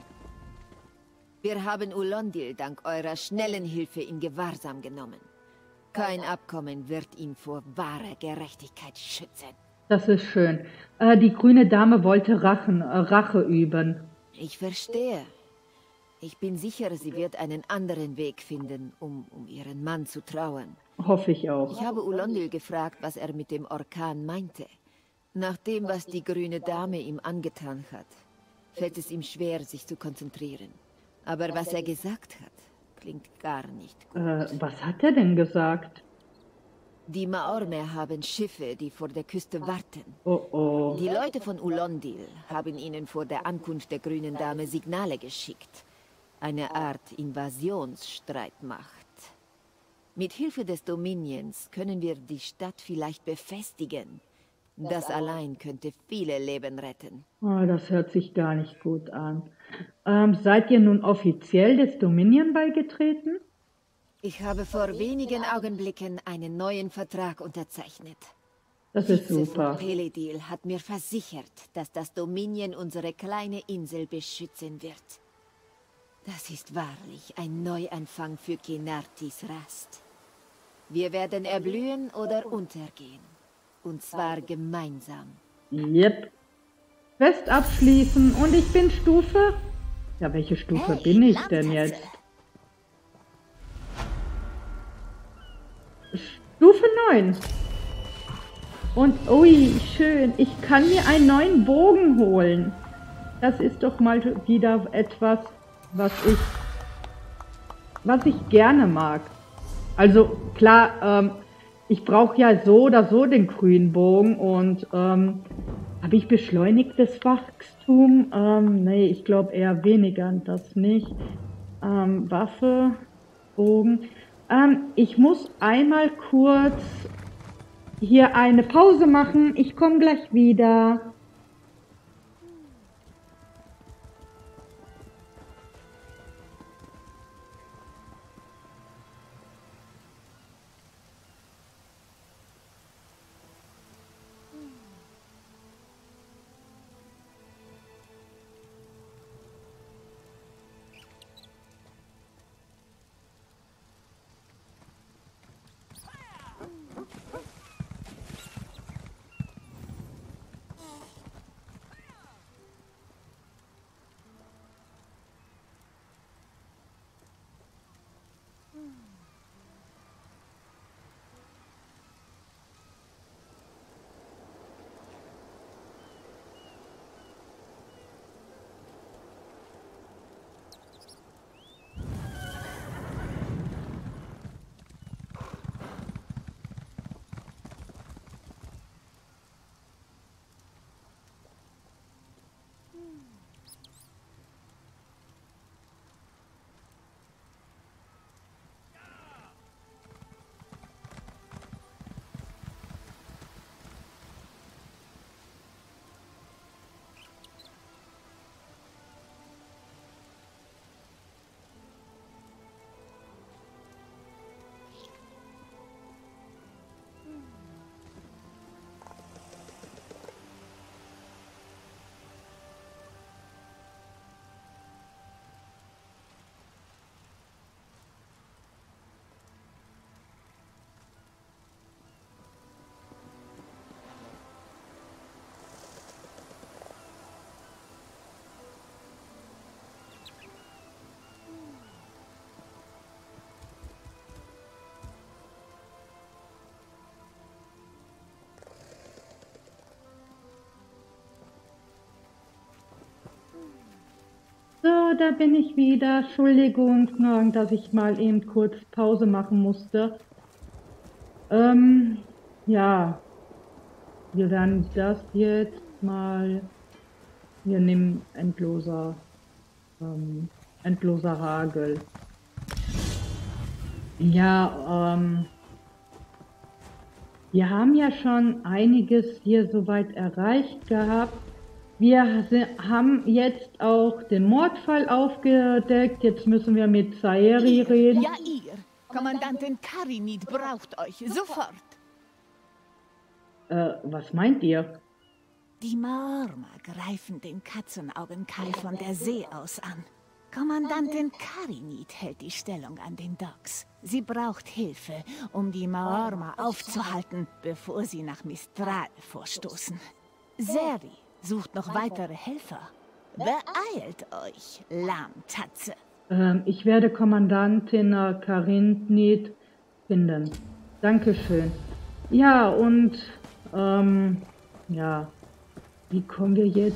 Wir haben Ulondil dank eurer schnellen Hilfe in Gewahrsam genommen. Kein Abkommen wird ihn vor wahrer Gerechtigkeit schützen. Das ist schön. Äh, die grüne Dame wollte Rachen, äh, Rache üben. Ich verstehe. Ich bin sicher, sie wird einen anderen Weg finden, um, um ihren Mann zu trauern. Hoffe ich auch. Ich habe Ulondil gefragt, was er mit dem Orkan meinte. Nach dem, was die grüne Dame ihm angetan hat, fällt es ihm schwer, sich zu konzentrieren. Aber was er gesagt hat, klingt gar nicht gut. Äh, was hat er denn gesagt? Die Maorme haben Schiffe, die vor der Küste warten. Oh oh. Die Leute von Ulondil haben ihnen vor der Ankunft der grünen Dame Signale geschickt. Eine Art Invasionsstreitmacht. Mit Hilfe des Dominions können wir die Stadt vielleicht befestigen. Das allein könnte viele Leben retten. Oh, das hört sich gar nicht gut an. Ähm, seid ihr nun offiziell des Dominion beigetreten? Ich habe vor wenigen Augenblicken einen neuen Vertrag unterzeichnet. Das ist Vize super. von Peledil hat mir versichert, dass das Dominion unsere kleine Insel beschützen wird. Das ist wahrlich ein Neuanfang für Kenartis Rast. Wir werden erblühen oder untergehen. Und zwar gemeinsam. Yep. Fest abschließen und ich bin Stufe... Ja, welche Stufe bin ich denn jetzt? Stufe neun. Und ui, schön. Ich kann mir einen neuen Bogen holen. Das ist doch mal wieder etwas, was ich, was ich gerne mag. Also klar, ähm, ich brauche ja so oder so den grünen Bogen und ähm, habe ich beschleunigtes Wachstum? Ähm, nee, ich glaube eher weniger, das nicht. Ähm, Waffe, Bogen. Ähm, ich muss einmal kurz hier eine Pause machen. Ich komme gleich wieder. da bin ich wieder. Entschuldigung, dass ich mal eben kurz Pause machen musste. Ähm, ja. Wir werden das jetzt mal... Wir nehmen endloser... Ähm, endloser Hagel. Ja, ähm... wir haben ja schon einiges hier soweit erreicht gehabt. Wir haben jetzt auch den Mordfall aufgedeckt. Jetzt müssen wir mit Saeri reden. Ja, ihr. Kommandantin Karinid braucht euch. Sofort. Äh, was meint ihr? Die Maorma greifen den Katzenaugenkai von der See aus an. Kommandantin Karinid hält die Stellung an den Docks. Sie braucht Hilfe, um die Maorma aufzuhalten, bevor sie nach Mistral vorstoßen. Seri sucht noch weitere Helfer. Beeilt euch, Lahmtatze. Ähm, ich werde Kommandantin Karinid finden. Dankeschön. Ja, und, ähm, ja, wie kommen wir jetzt?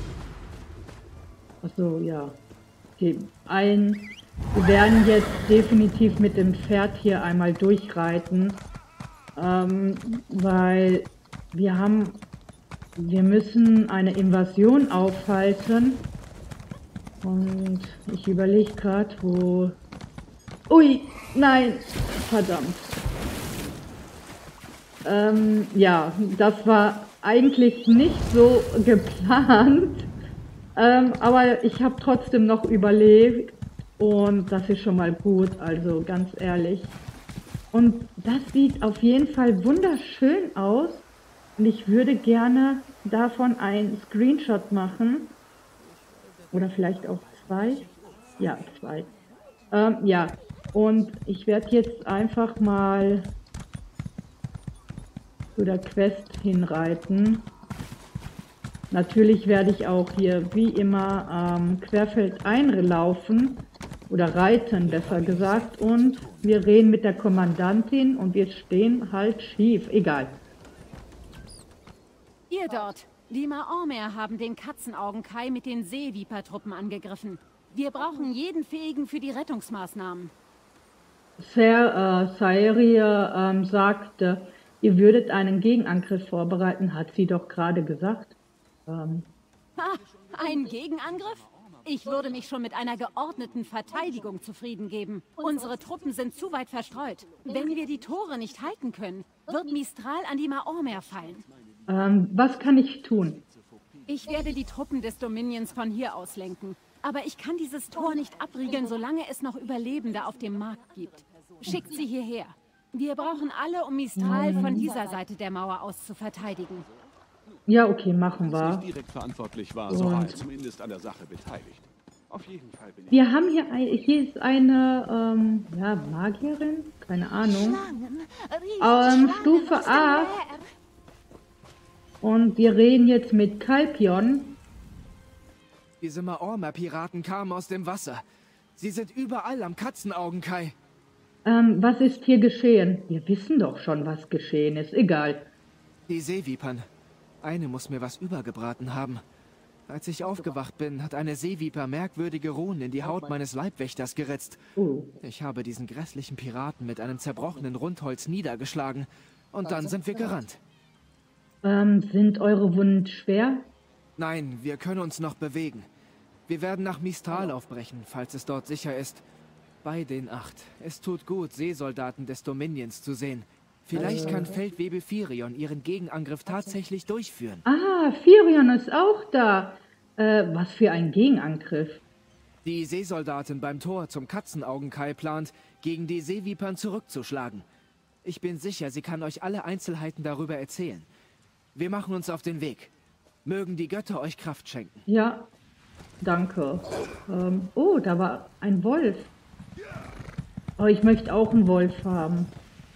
Achso, ja. Okay, ein, wir werden jetzt definitiv mit dem Pferd hier einmal durchreiten, ähm, weil wir haben, wir müssen eine Invasion aufhalten und ich überlege gerade, wo, ui, nein, verdammt. Ähm, ja, das war eigentlich nicht so geplant. Ähm, aber ich habe trotzdem noch überlebt und das ist schon mal gut, also ganz ehrlich. Und das sieht auf jeden Fall wunderschön aus und ich würde gerne davon einen Screenshot machen. Oder vielleicht auch zwei. Ja, zwei. Ähm, ja, und ich werde jetzt einfach mal zu der Quest hinreiten. Natürlich werde ich auch hier wie immer ähm, querfeldein laufen oder reiten, besser gesagt. Und wir reden mit der Kommandantin und wir stehen halt schief. Egal. Ihr dort. Die Maormer haben den Katzenaugenkai mit den Seeviper-Truppen angegriffen. Wir brauchen jeden Fähigen für die Rettungsmaßnahmen. Sir äh, Saeri ähm, sagte, ihr würdet einen Gegenangriff vorbereiten, hat sie doch gerade gesagt. Ähm. Ha, ein Gegenangriff? Ich würde mich schon mit einer geordneten Verteidigung zufrieden geben. Unsere Truppen sind zu weit verstreut. Wenn wir die Tore nicht halten können, wird Mistral an die Maormer fallen. Ähm, was kann ich tun? Ich werde die Truppen des Dominions von hier aus lenken. Aber ich kann dieses Tor nicht abriegeln, solange es noch Überlebende auf dem Markt gibt. Schickt sie hierher. Wir brauchen alle, um Mistral von dieser Seite der Mauer aus zu verteidigen. Ja, okay, machen wir. Nicht direkt verantwortlich war, so war er zumindest an der Sache beteiligt. Auf jeden Fall bin ich. Wir haben hier, hier ist eine, ähm, ja, Magierin? Keine Ahnung. Ähm, Stufe acht. Und wir reden jetzt mit Kalpion. Diese Maorma-Piraten kamen aus dem Wasser. Sie sind überall am Katzenaugenkai. Ähm, was ist hier geschehen? Wir wissen doch schon, was geschehen ist. Egal. Die Seevipern. Eine muss mir was übergebraten haben. Als ich aufgewacht bin, hat eine Seeviper merkwürdige Runen in die Haut meines Leibwächters geritzt. Oh. Ich habe diesen grässlichen Piraten mit einem zerbrochenen Rundholz niedergeschlagen. Und dann sind wir gerannt. Ähm, sind eure Wunden schwer? Nein, wir können uns noch bewegen. Wir werden nach Mistral aufbrechen, falls es dort sicher ist. Bei den Acht. Es tut gut, Seesoldaten des Dominions zu sehen. Vielleicht kann Feldwebel Firion ihren Gegenangriff tatsächlich durchführen. Ah, Firion ist auch da. Äh, was für ein Gegenangriff? Die Seesoldatin beim Tor zum Katzenaugenkai plant, gegen die Seevipern zurückzuschlagen. Ich bin sicher, sie kann euch alle Einzelheiten darüber erzählen. Wir machen uns auf den Weg. Mögen die Götter euch Kraft schenken. Ja, danke. Ähm, oh, da war ein Wolf. Oh, ich möchte auch einen Wolf haben.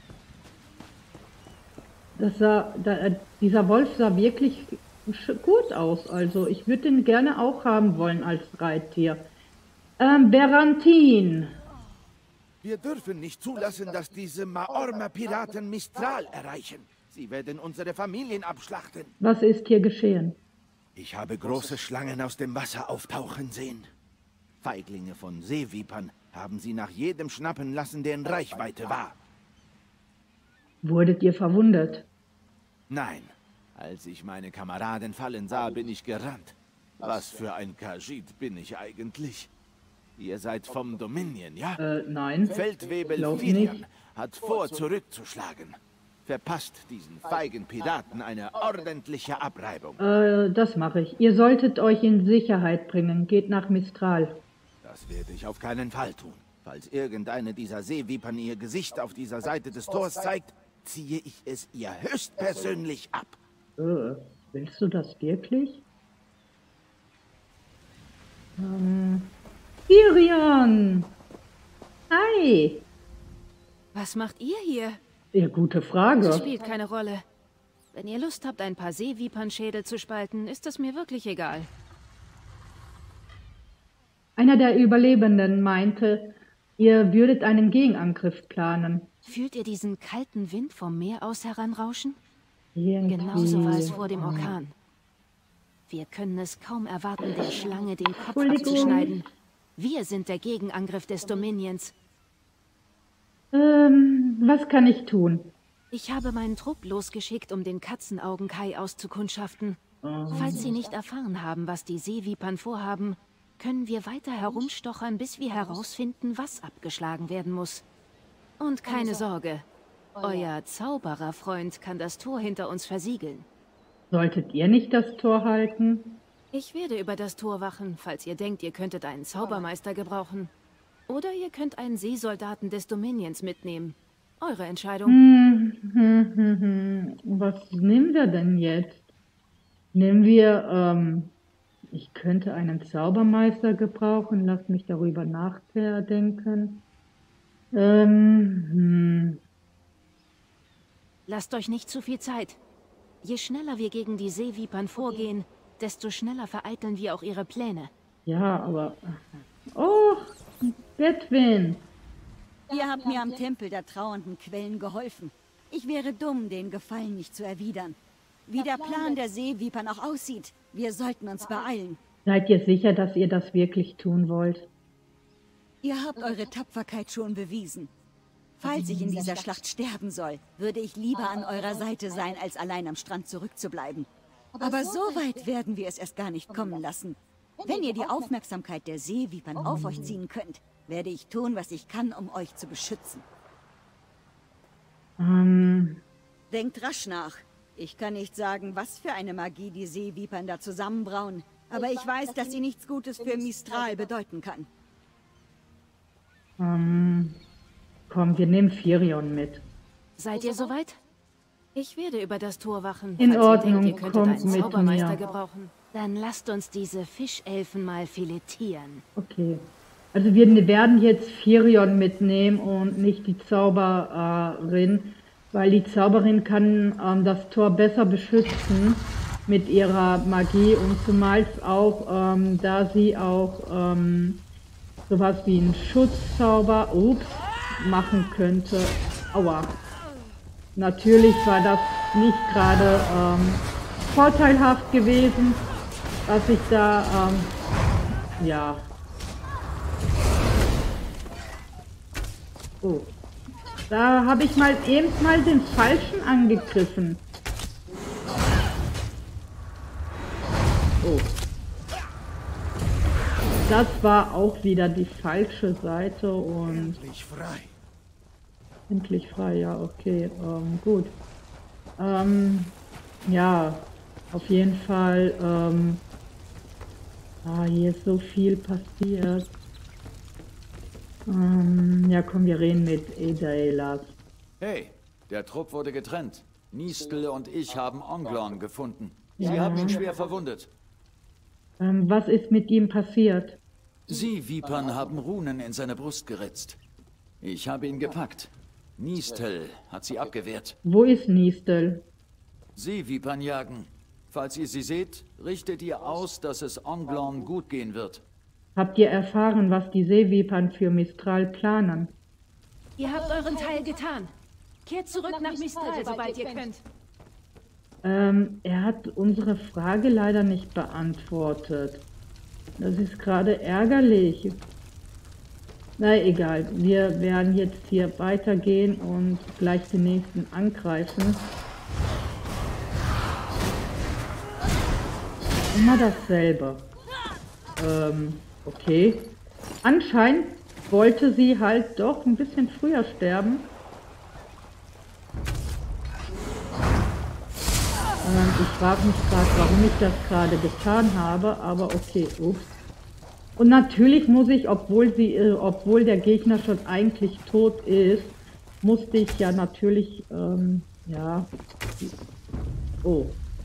Das sah, da, dieser Wolf sah wirklich gut aus. Also ich würde den gerne auch haben wollen als Reittier. Ähm, Berantin. Wir dürfen nicht zulassen, dass diese Maorma-Piraten Mistral erreichen. Sie werden unsere Familien abschlachten. Was ist hier geschehen? Ich habe große Schlangen aus dem Wasser auftauchen sehen. Feiglinge von Seevipern haben sie nach jedem schnappen lassen, der in Reichweite war. Wurdet ihr verwundet? Nein. Als ich meine Kameraden fallen sah, bin ich gerannt. Was für ein Khajiit bin ich eigentlich? Ihr seid vom Dominion, ja? Äh, nein. Feldwebel Firion hat vor, zurückzuschlagen. Verpasst diesen feigen Piraten eine ordentliche Abreibung. Äh, das mache ich. Ihr solltet euch in Sicherheit bringen. Geht nach Mistral. Das werde ich auf keinen Fall tun. Falls irgendeine dieser Seevipern ihr Gesicht auf dieser Seite des Tors zeigt, ziehe ich es ihr höchstpersönlich ab. Äh, willst du das wirklich? Ähm, Firion! Hi! Was macht ihr hier? Ja, gute Frage. Das spielt keine Rolle. Wenn ihr Lust habt, ein paar Seevipernschädel zu spalten, ist es mir wirklich egal. Einer der Überlebenden meinte, ihr würdet einen Gegenangriff planen. Fühlt ihr diesen kalten Wind vom Meer aus heranrauschen? Irgendwie. Genauso war es vor dem Orkan. Wir können es kaum erwarten, der Schlange den Kopf abzuschneiden. Wir sind der Gegenangriff des Dominions. Ähm, was kann ich tun? Ich habe meinen Trupp losgeschickt, um den Katzenaugen-Kai auszukundschaften. Oh. Falls Sie nicht erfahren haben, was die Seevipern vorhaben, können wir weiter herumstochern, bis wir herausfinden, was abgeschlagen werden muss. Und keine Sorge, euer Zaubererfreund kann das Tor hinter uns versiegeln. Solltet ihr nicht das Tor halten? Ich werde über das Tor wachen, falls ihr denkt, ihr könntet einen Zaubermeister gebrauchen. Oder ihr könnt einen Seesoldaten des Dominions mitnehmen. Eure Entscheidung. Hm, hm, hm, hm. Was nehmen wir denn jetzt? Nehmen wir, ähm, ich könnte einen Zaubermeister gebrauchen. Lasst mich darüber nachdenken. Ähm, hm. Lasst euch nicht zu viel Zeit. Je schneller wir gegen die Seevipern vorgehen, desto schneller vereiteln wir auch ihre Pläne. Ja, aber... Oh, Bedwin! Ihr habt mir am Tempel der trauernden Quellen geholfen. Ich wäre dumm, den Gefallen nicht zu erwidern. Wie der Plan der Seevipern auch aussieht, wir sollten uns beeilen. Seid ihr sicher, dass ihr das wirklich tun wollt? Ihr habt eure Tapferkeit schon bewiesen. Falls ich in dieser Schlacht sterben soll, würde ich lieber an eurer Seite sein, als allein am Strand zurückzubleiben. Aber so weit werden wir es erst gar nicht kommen lassen. Wenn ihr die Aufmerksamkeit der Seevipern auf euch ziehen könnt, werde ich tun, was ich kann, um euch zu beschützen. Ähm... Denkt rasch nach. Ich kann nicht sagen, was für eine Magie die Seevipern da zusammenbrauen, aber ich weiß, dass sie nichts Gutes für Mistral bedeuten kann. Ähm... Komm, wir nehmen Firion mit. Seid ihr soweit? Ich werde über das Tor wachen. In falls Ordnung, ihr denkt, ihr kommt könntet einen mit Zaubermeister mir. gebrauchen. Dann lasst uns diese Fischelfen mal filetieren. Okay. Also wir werden jetzt Firion mitnehmen und nicht die Zauberin, weil die Zauberin kann ähm, das Tor besser beschützen mit ihrer Magie und zumal auch, ähm, da sie auch ähm, sowas wie einen Schutzzauber, ups, machen könnte. Aua. Natürlich war das nicht gerade ähm, vorteilhaft gewesen, dass ich da, ähm, ja. Oh. Da habe ich mal eben mal den Falschen angegriffen. Oh. Das war auch wieder die falsche Seite und... Endlich frei. Endlich frei, ja, okay, ähm, gut. Ähm, ja, auf jeden Fall, ähm, ah, hier ist so viel passiert. Ähm, ja, komm, wir reden mit Edaelas. Hey, der Trupp wurde getrennt. Nistel und ich haben Onglon gefunden. Sie Ja. haben ihn schwer verwundet. Ähm, was ist mit ihm passiert? Seevipern haben Runen in seine Brust geritzt. Ich habe ihn gepackt. Nistel hat sie abgewehrt. Wo ist Nistel? Seevipern jagen. Falls ihr sie seht, richtet ihr aus, dass es Onglon gut gehen wird. Habt ihr erfahren, was die Seevipern für Mistral planen? Ihr habt euren Teil getan. Kehrt zurück nach Mistral, sobald ihr könnt. Ähm, er hat unsere Frage leider nicht beantwortet. Das ist gerade ärgerlich. Na egal, wir werden jetzt hier weitergehen und gleich den nächsten angreifen. Immer dasselbe. Ähm, okay. Anscheinend wollte sie halt doch ein bisschen früher sterben. Ähm, ich frage mich gerade, warum ich das gerade getan habe, aber okay, ups. Und natürlich muss ich, obwohl sie, äh, obwohl der Gegner schon eigentlich tot ist, musste ich ja natürlich, ähm, ja, oh.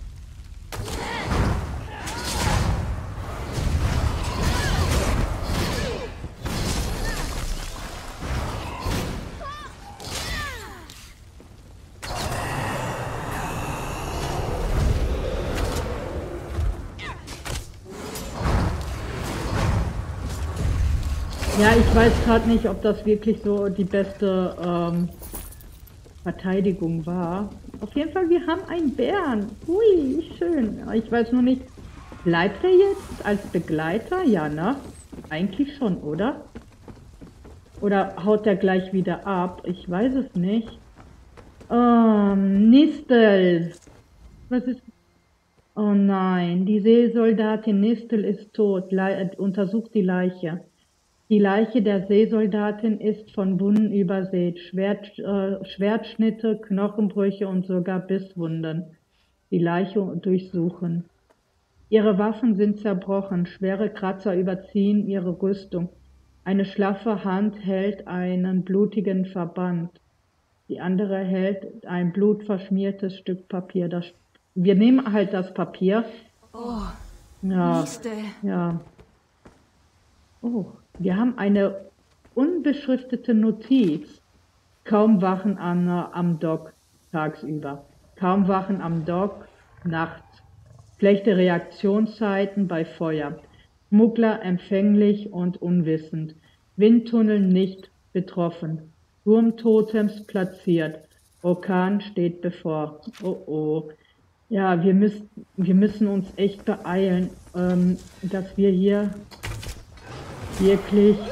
Ja, ich weiß gerade nicht, ob das wirklich so die beste ähm, Verteidigung war. Auf jeden Fall, wir haben einen Bären. Ui, schön. Ich weiß nur nicht, bleibt er jetzt als Begleiter? Ja, ne? Eigentlich schon, oder? Oder haut er gleich wieder ab? Ich weiß es nicht. Ähm, Nistel. Was ist... Oh nein, die Seesoldatin Nistel ist tot. Le untersucht die Leiche. Die Leiche der Seesoldatin ist von Wunden übersät, Schwert, äh, Schwertschnitte, Knochenbrüche und sogar Bisswunden. Die Leiche durchsuchen. Ihre Waffen sind zerbrochen, schwere Kratzer überziehen ihre Rüstung. Eine schlaffe Hand hält einen blutigen Verband. Die andere hält ein blutverschmiertes Stück Papier. Das, wir nehmen halt das Papier. Oh, ja, Nächste. ja. Oh. Wir haben eine unbeschriftete Notiz. Kaum Wachen an, am Dock tagsüber. Kaum Wachen am Dock nachts. Schlechte Reaktionszeiten bei Feuer. Schmuggler empfänglich und unwissend. Windtunnel nicht betroffen. Turmtotems platziert. Orkan steht bevor. Oh oh. Ja, wir müssen, wir müssen uns echt beeilen, ähm, dass wir hier wirklich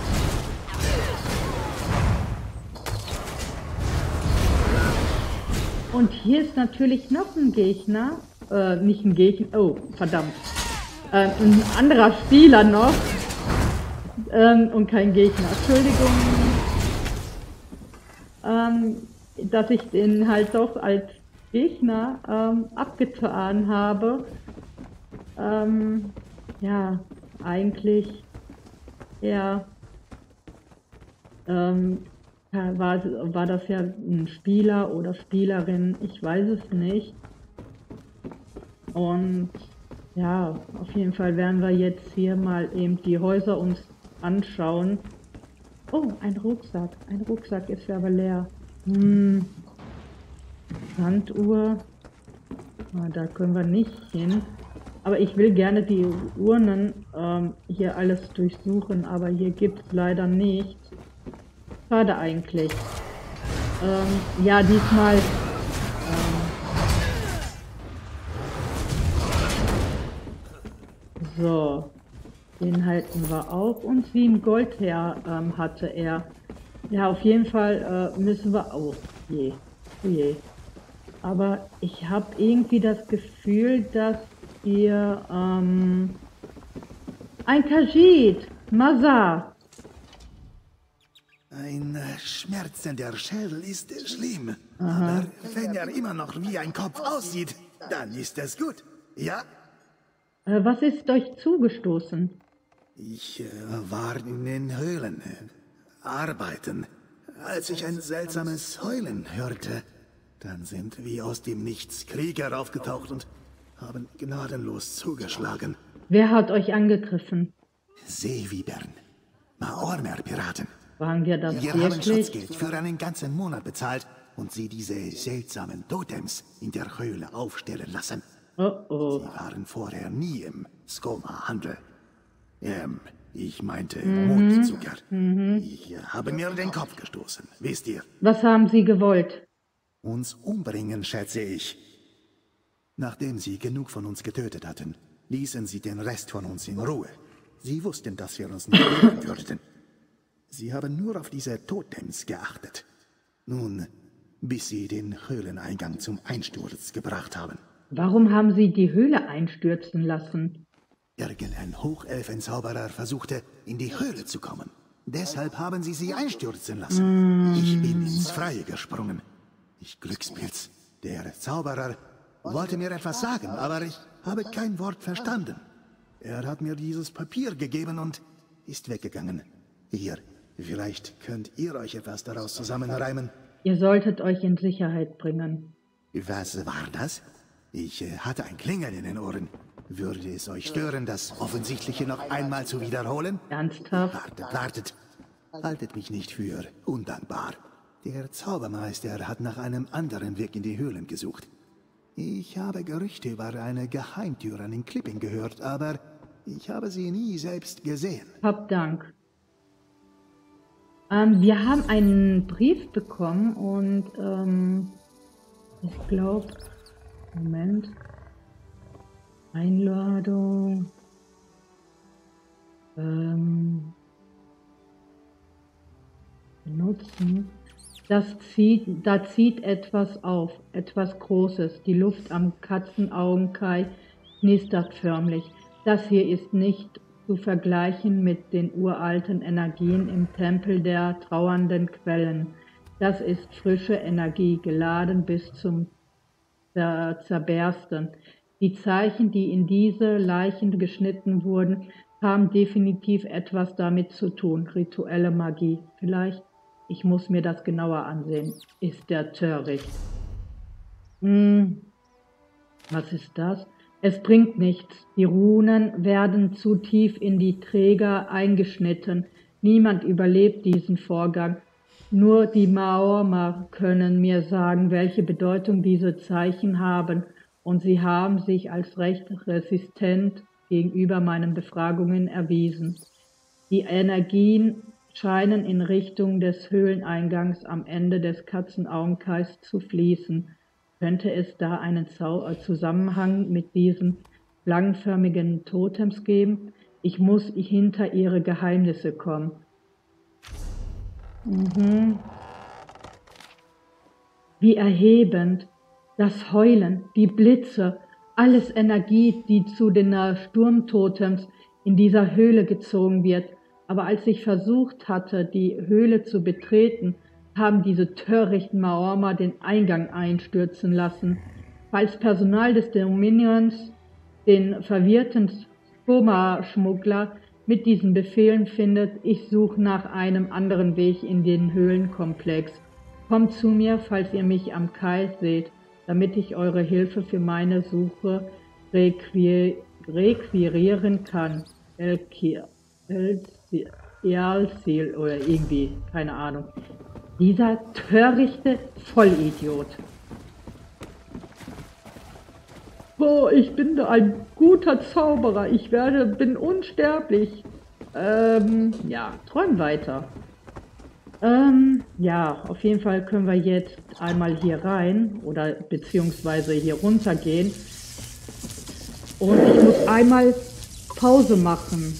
und hier ist natürlich noch ein Gegner, äh, nicht ein Gegner, oh verdammt, äh, ein anderer Spieler noch ähm, und kein Gegner, Entschuldigung, ähm, dass ich den halt doch als Gegner ähm, abgetan habe, ähm, ja, eigentlich ja, ähm, war, war das ja ein Spieler oder Spielerin, ich weiß es nicht. Und ja, auf jeden Fall werden wir jetzt hier mal eben die Häuser uns anschauen. Oh, ein Rucksack. Ein Rucksack ist ja aber leer. Hm. Sanduhr. Na, da können wir nicht hin. Aber ich will gerne die Urnen ähm, hier alles durchsuchen, aber hier gibt es leider nichts. Schade eigentlich. Ähm, ja, diesmal... Ähm, so, den halten wir auf. Und sieben Gold her ähm, hatte er. Ja, auf jeden Fall äh, müssen wir... Oh je, oh je. Aber ich habe irgendwie das Gefühl, dass hier ähm, ein Khajiit, Mazar. Ein schmerzender Schädel ist schlimm. Aha. Aber wenn er immer noch wie ein Kopf aussieht, dann ist es gut. Ja? Äh, was ist euch zugestoßen? Ich äh, war in den Höhlen. Äh, arbeiten. Als ich ein seltsames Heulen hörte, dann sind wie aus dem Nichts Krieger aufgetaucht und haben gnadenlos zugeschlagen. Wer hat euch angegriffen? Seewibern. Maormer-Piraten. Waren wir das Wir wirklich? haben Schutzgeld für einen ganzen Monat bezahlt und sie diese seltsamen Totems in der Höhle aufstellen lassen. Oh oh. Sie waren vorher nie im Skoma-Handel. Ähm, ich meinte Mhm. Mondzucker. Mhm. Ich äh, habe mir den Kopf gestoßen, wisst ihr? Was haben sie gewollt? Uns umbringen, schätze ich. Nachdem sie genug von uns getötet hatten, ließen sie den Rest von uns in Ruhe. Sie wussten, dass wir uns nicht wehren würden. Sie haben nur auf diese Totems geachtet. Nun, bis sie den Höhleneingang zum Einsturz gebracht haben. Warum haben Sie die Höhle einstürzen lassen? Irgendein Hochelfenzauberer versuchte, in die Höhle zu kommen. Deshalb haben sie sie einstürzen lassen. Ich bin ins Freie gesprungen. Ich Glückspilz. Der Zauberer wollte mir etwas sagen, aber ich habe kein Wort verstanden. Er hat mir dieses Papier gegeben und ist weggegangen. Hier, vielleicht könnt ihr euch etwas daraus zusammenreimen. Ihr solltet euch in Sicherheit bringen. Was war das? Ich äh, hatte ein Klingeln in den Ohren. Würde es euch stören, das Offensichtliche noch einmal zu wiederholen? Ernsthaft? Wartet, wartet. Haltet mich nicht für undankbar. Der Zaubermeister hat nach einem anderen Weg in die Höhlen gesucht. Ich habe Gerüchte über eine Geheimtür an den Klippen gehört, aber ich habe sie nie selbst gesehen. Hab Dank. Ähm, wir haben einen Brief bekommen und ähm, ich glaube, Moment, Einladung, ähm, benutzen. Das zieht, da zieht etwas auf, etwas Großes. Die Luft am Katzenaugenkai knistert förmlich. Das hier ist nicht zu vergleichen mit den uralten Energien im Tempel der trauernden Quellen. Das ist frische Energie, geladen bis zum Zerbersten. Die Zeichen, die in diese Leichen geschnitten wurden, haben definitiv etwas damit zu tun. Rituelle Magie. Vielleicht, ich muss mir das genauer ansehen. Ist der töricht. Hm. Was ist das? Es bringt nichts. Die Runen werden zu tief in die Träger eingeschnitten. Niemand überlebt diesen Vorgang. Nur die Maormer können mir sagen, welche Bedeutung diese Zeichen haben. Und sie haben sich als recht resistent gegenüber meinen Befragungen erwiesen. Die Energien scheinen in Richtung des Höhleneingangs am Ende des Katzenaugenkais zu fließen. Könnte es da einen Zusammenhang mit diesen langförmigen Totems geben? Ich muss hinter ihre Geheimnisse kommen. Mhm. Wie erhebend. Das Heulen, die Blitze, alles Energie, die zu den Sturmtotems in dieser Höhle gezogen wird. Aber als ich versucht hatte, die Höhle zu betreten, haben diese törichten Maormer den Eingang einstürzen lassen. Falls Personal des Dominions den verwirrten Skoma-Schmuggler mit diesen Befehlen findet, ich suche nach einem anderen Weg in den Höhlenkomplex. Kommt zu mir, falls ihr mich am Kai seht, damit ich eure Hilfe für meine Suche requir requirieren kann. Elkir, Elsil oder irgendwie, keine Ahnung. Dieser törichte Vollidiot. Oh, ich bin ein guter Zauberer. Ich werde, bin unsterblich. Ähm, ja, träum weiter. Ähm, ja, auf jeden Fall können wir jetzt einmal hier rein oder beziehungsweise hier runter gehen. Und ich muss einmal Pause machen.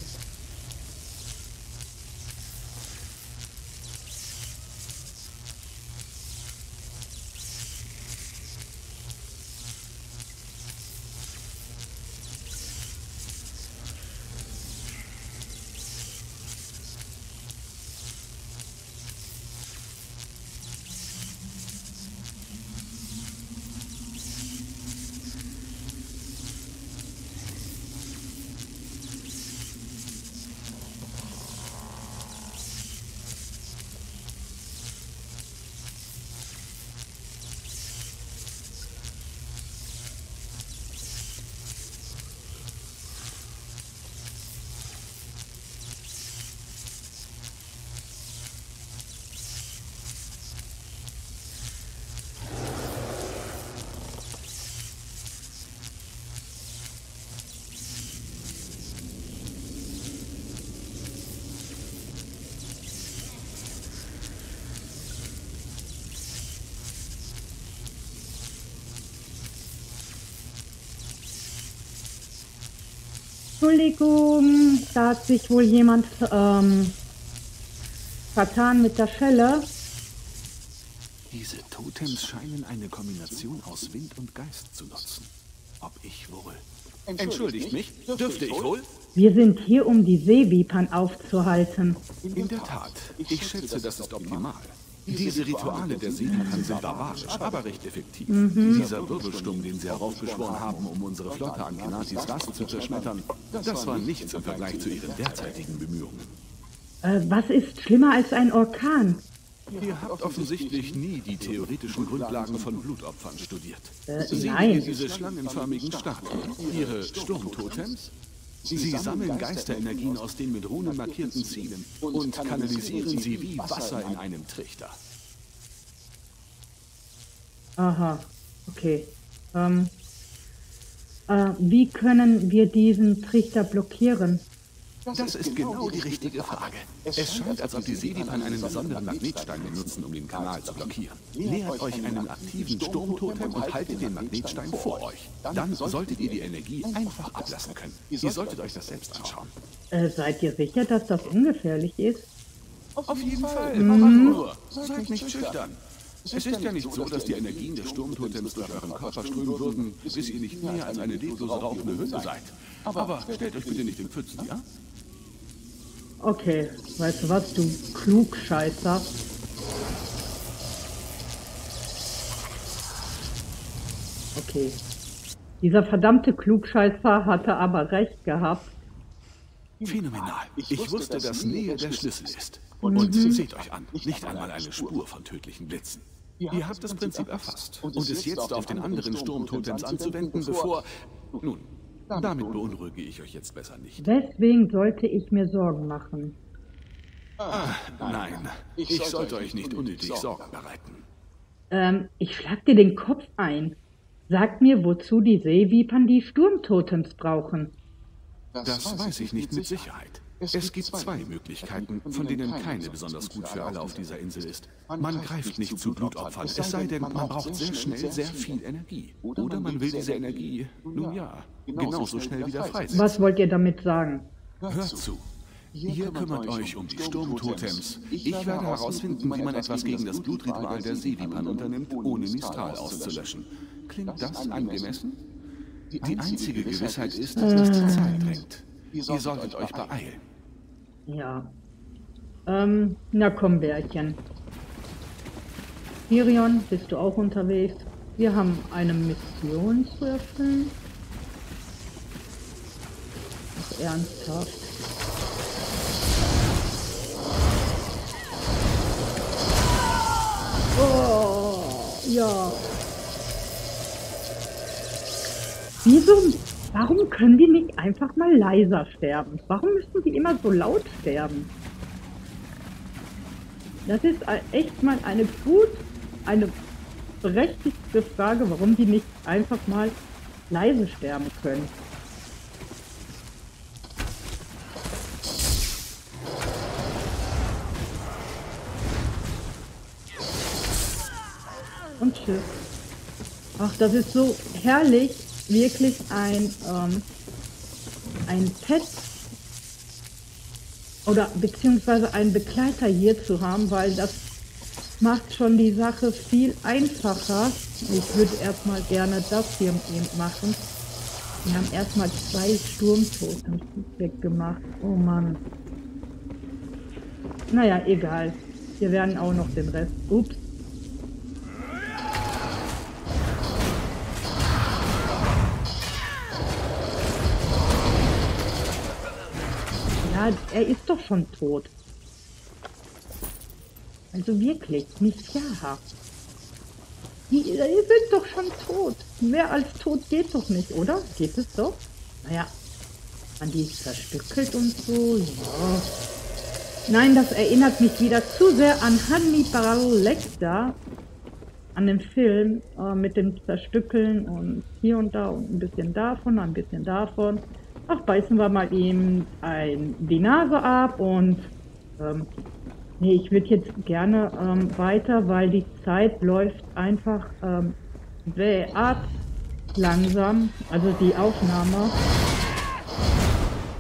Entschuldigung, da hat sich wohl jemand ähm, vertan mit der Schelle. Diese Totems scheinen eine Kombination aus Wind und Geist zu nutzen. Ob ich wohl... Entschuldigt mich, dürfte ich wohl? Wir sind hier, um die Seevipern aufzuhalten. In der Tat. Ich schätze, das ist optimal. Diese Rituale der Seevipern sind barbarisch, aber recht effektiv. Mhm. Dieser Wirbelsturm, den sie heraufbeschworen haben, um unsere Flotte an Kenatis Rast zu zerschmettern, das war nichts im Vergleich zu ihren derzeitigen Bemühungen. Äh, was ist schlimmer als ein Orkan? Ihr habt offensichtlich nie die theoretischen Grundlagen von Blutopfern studiert. Äh, Seht nein. ihr diese schlangenförmigen Statuen, ihre Sturmtotems? Sie sammeln Geisterenergien aus den mit Runen markierten Zielen und kanalisieren sie wie Wasser in einem Trichter. Aha, okay. Ähm, äh, wie können wir diesen Trichter blockieren? Das ist genau die richtige Frage. Es scheint, als ob die Seevipern einen besonderen Magnetstein benutzen, um den Kanal zu blockieren. Nähert euch einen aktiven Sturmtotem und haltet den Magnetstein vor euch. Dann solltet ihr die Energie einfach ablassen können. Ihr solltet euch das selbst anschauen. Äh, seid ihr sicher, dass das ungefährlich ist? Auf jeden Fall. Mhm. Macht nur. Seid nicht schüchtern. Es ist ja nicht so, dass die Energien des Sturmtotems durch euren Körper strömen würden, bis ihr nicht mehr als eine leblose rauchende Hülle seid. Aber stellt euch bitte nicht in Pfützen, ja? Okay, weißt du was, du Klugscheißer. Okay. Dieser verdammte Klugscheißer hatte aber recht gehabt. Phänomenal. Ich wusste, dass Nähe der Schlüssel ist. Und Mhm. seht euch an, nicht einmal eine Spur von tödlichen Blitzen. Ihr habt das Prinzip erfasst und es jetzt auf den anderen Sturmtotems anzuwenden, bevor... Nun, damit beunruhige ich euch jetzt besser nicht. Deswegen sollte ich mir Sorgen machen. Ah, nein, ich sollte euch nicht unnötig Sorgen bereiten. Ähm, ich schlag dir den Kopf ein. Sag mir, wozu die Seevipern die Sturmtotems brauchen. Das weiß ich nicht mit Sicherheit. Es gibt zwei Möglichkeiten, von denen keine besonders gut für alle auf dieser Insel ist. Man greift nicht zu Blutopfern, es sei denn, man braucht sehr schnell sehr viel Energie. Oder man will diese Energie, nun ja, genauso schnell wieder freisetzen. Was wollt ihr damit sagen? Hört zu. Ihr kümmert euch um die Sturmtotems. Ich werde herausfinden, wie man etwas gegen das Blutritual der Seevipern unternimmt, ohne Mistral auszulöschen. Klingt das angemessen? Die einzige Gewissheit ist, dass die Zeit drängt. Ihr solltet euch beeilen. Ja. Ähm, na komm, Bärchen. Tyrion, bist du auch unterwegs? Wir haben eine Mission zu erfüllen. Ach, ernsthaft. Oh, ja. Wieso? Warum können die nicht einfach mal leiser sterben? Warum müssen die immer so laut sterben? Das ist echt mal eine gut, eine berechtigte Frage, warum die nicht einfach mal leise sterben können. Und tschüss. Ach, das ist so herrlich, wirklich ein, ähm, ein Pet oder beziehungsweise einen Begleiter hier zu haben, weil das macht schon die Sache viel einfacher. Ich würde erstmal gerne das hier machen. Wir haben erstmal zwei Sturmtotems weggemacht. Oh Mann. Naja, egal. Wir werden auch noch den Rest. Ups. Ja, er ist doch schon tot. Also wirklich, nicht ja. Die, die sind doch schon tot. Mehr als tot geht doch nicht, oder? Geht es doch? Naja, man die zerstückelt und so, ja. Nein, das erinnert mich wieder zu sehr an Hannibal Lecter, an den Film äh, mit dem Zerstückeln und hier und da und ein bisschen davon, ein bisschen davon. Ach, beißen wir mal ihm ein, die Nase ab und ähm, nee, ich würde jetzt gerne ähm, weiter, weil die Zeit läuft einfach ähm, sehr langsam, also die Aufnahme.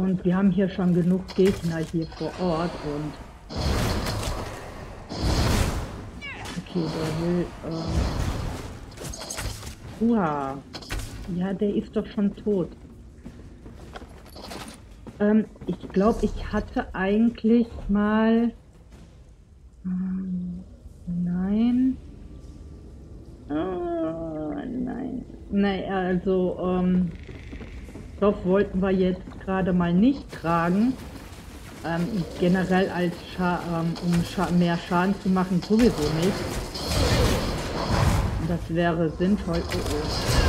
Und wir haben hier schon genug Gegner hier vor Ort und... Okay, der will... Äh... Uha. Ja, der ist doch schon tot. Ähm, ich glaube, ich hatte eigentlich mal... Ähm, nein. Oh, nein. Nein, also, ähm... Stoff wollten wir jetzt gerade mal nicht tragen. Ähm, generell als Scha ähm, um Scha mehr Schaden zu machen, sowieso nicht. Das wäre sinnvoll. Oh, oh.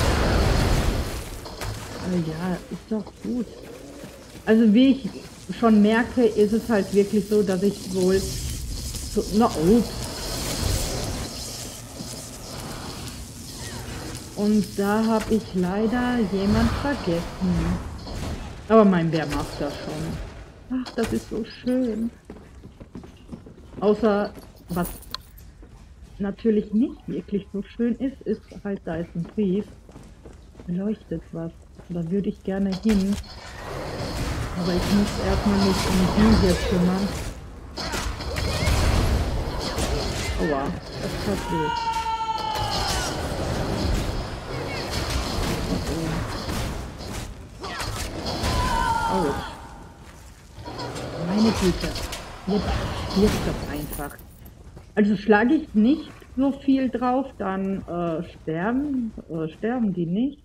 Äh, ja, ist doch gut. Also wie ich schon merke, ist es halt wirklich so, dass ich wohl... So, na, ups. Und da habe ich leider jemand vergessen. Aber mein Bär macht das schon. Ach, das ist so schön. Außer, was natürlich nicht wirklich so schön ist, ist halt, da ist ein Brief. Leuchtet was. Da würde ich gerne hin. Aber ich muss erstmal mich um die hier kümmern. Aua, das tat weh. Oh. Meine Güte. Jetzt stirbt das einfach. Also schlage ich nicht so viel drauf, dann äh, sterben, äh, sterben die nicht.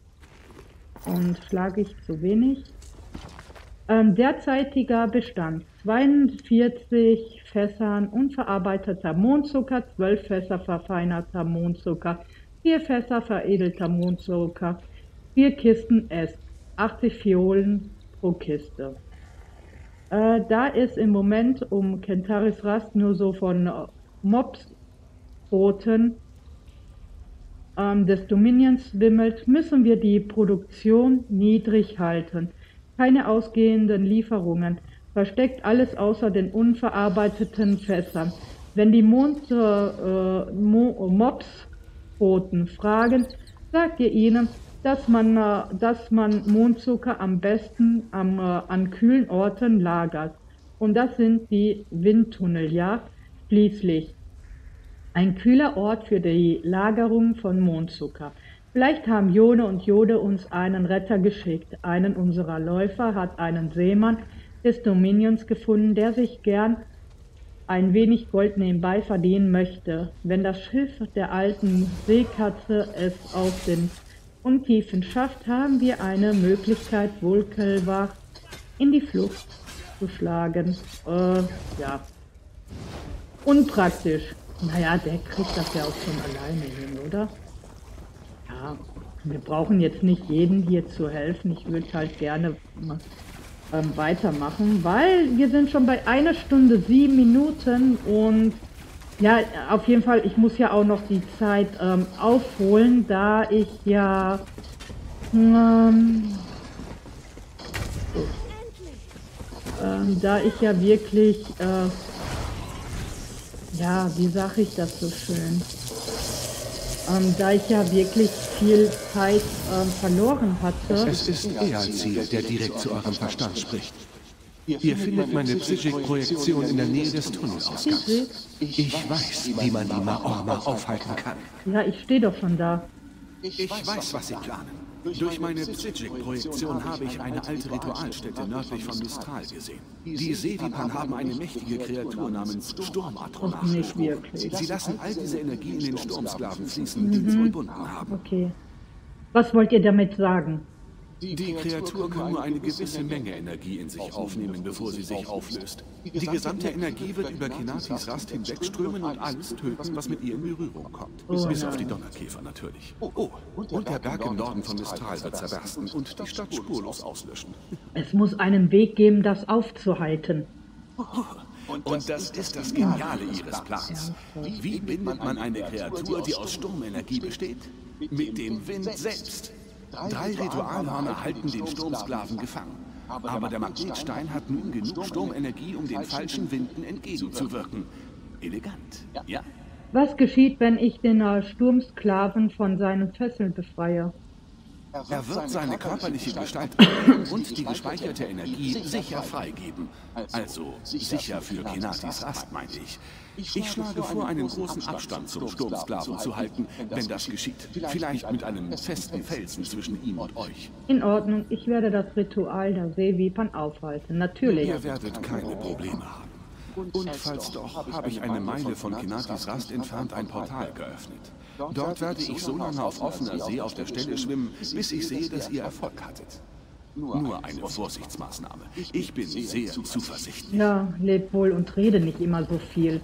Und schlage ich zu wenig. Ähm, derzeitiger Bestand. zweiundvierzig Fässern unverarbeiteter Mondzucker, zwölf Fässer verfeinerter Mondzucker, vier Fässer veredelter Mondzucker, vier Kisten Est, achtzig Fiolen pro Kiste. Äh, da es im Moment um Kentaris Rast nur so von äh, Mobsbooten ähm, des Dominions wimmelt, müssen wir die Produktion niedrig halten. Keine ausgehenden Lieferungen. Versteckt alles außer den unverarbeiteten Fässern. Wenn die Mond, äh, Mo Mobsbooten fragen, sagt ihr ihnen, dass man, äh, dass man Mondzucker am besten am, äh, an kühlen Orten lagert. Und das sind die Windtunnel, ja, schließlich. Ein kühler Ort für die Lagerung von Mondzucker. Vielleicht haben Jone und Jode uns einen Retter geschickt. Einen unserer Läufer hat einen Seemann des Dominions gefunden, der sich gern ein wenig Gold nebenbei verdienen möchte. Wenn das Schiff der alten Seekatze es auf den Untiefen schafft, haben wir eine Möglichkeit, Vulkelwach in die Flucht zu schlagen. Äh, ja. Unpraktisch. Naja, der kriegt das ja auch schon alleine hin, oder? Ja, wir brauchen jetzt nicht jeden hier zu helfen. Ich würde halt gerne ähm, weitermachen, weil wir sind schon bei einer Stunde sieben Minuten und ja, auf jeden Fall, ich muss ja auch noch die Zeit ähm, aufholen, da ich ja ähm, ähm, da ich ja wirklich äh, ja, wie sage ich das so schön? Ähm, da ich ja wirklich viel Zeit ähm, verloren hatte. Es ist Ealziel, der direkt zu eurem Verstand spricht. Ihr findet meine Psychic-Projektion in der Nähe des Tunnelausgangs. Ich weiß, wie man die Maorma aufhalten kann. Ja, ich stehe doch schon da. Ich weiß, was sie planen. Durch meine Psychic-Projektion habe ich eine alte Ritualstätte nördlich von Mistral gesehen. Die Seevipan haben eine mächtige Kreatur namens Sturmatronach geschworen. Sie lassen all diese Energie in den Sturmsklaven fließen, die uns verbunden haben. Okay. Was wollt ihr damit sagen? Die Kreatur kann nur eine gewisse Menge Energie in sich aufnehmen, bevor sie sich auflöst. Die gesamte Energie wird über Kenatis Rast hinwegströmen und alles töten, was mit ihr in Berührung kommt. Oh, Bis ja. auf die Donnerkäfer natürlich. Oh, und der Berg im Norden von Mistral wird zerbersten und die Stadt spurlos auslöschen. Es muss einen Weg geben, das aufzuhalten. Und das ist das Geniale ihres Plans. Wie bindet man eine Kreatur, die aus Sturmenergie besteht? Mit dem Wind selbst. Drei Ritualhörner halten den Sturmsklaven gefangen. Aber der Magnetstein hat nun genug Sturmenergie, um den falschen Winden entgegenzuwirken. Elegant, ja? Was geschieht, wenn ich den äh, Sturmsklaven von seinen Fesseln befreie? Er wird seine körperliche Gestalt annehmen und die gespeicherte Energie sicher freigeben. Also sicher für Kenatis Rast, meine ich. Ich schlage vor, einen großen Abstand zum Sturmsklaven zu halten, wenn das geschieht. Vielleicht mit einem festen Felsen zwischen ihm und euch. In Ordnung, ich werde das Ritual der Seevipern aufhalten, natürlich. Ihr werdet keine Probleme haben. Und falls doch, habe ich eine Meile von Kenatis Rast entfernt ein Portal geöffnet. Dort werde ich so lange auf offener See auf der Stelle schwimmen, bis ich sehe, dass ihr Erfolg hattet. Nur eine Vorsichtsmaßnahme. Ich bin sehr zuversichtlich. Ja, leb wohl und rede nicht immer so viel.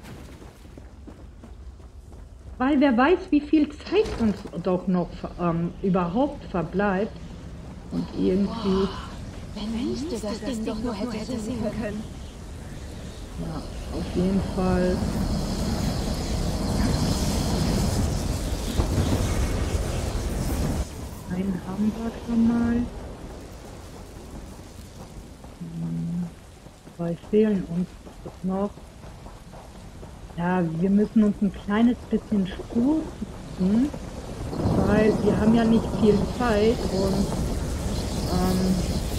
Weil wer weiß, wie viel Zeit uns doch noch ähm, überhaupt verbleibt. Und irgendwie... Wenn ich das, das Ding doch nur hätte sehen können. Ja, auf jeden Fall. Einen haben wir schon mal. Hm, zwei fehlen uns noch. Ja, wir müssen uns ein kleines bisschen Spur ziehen, weil wir haben ja nicht viel Zeit und ähm,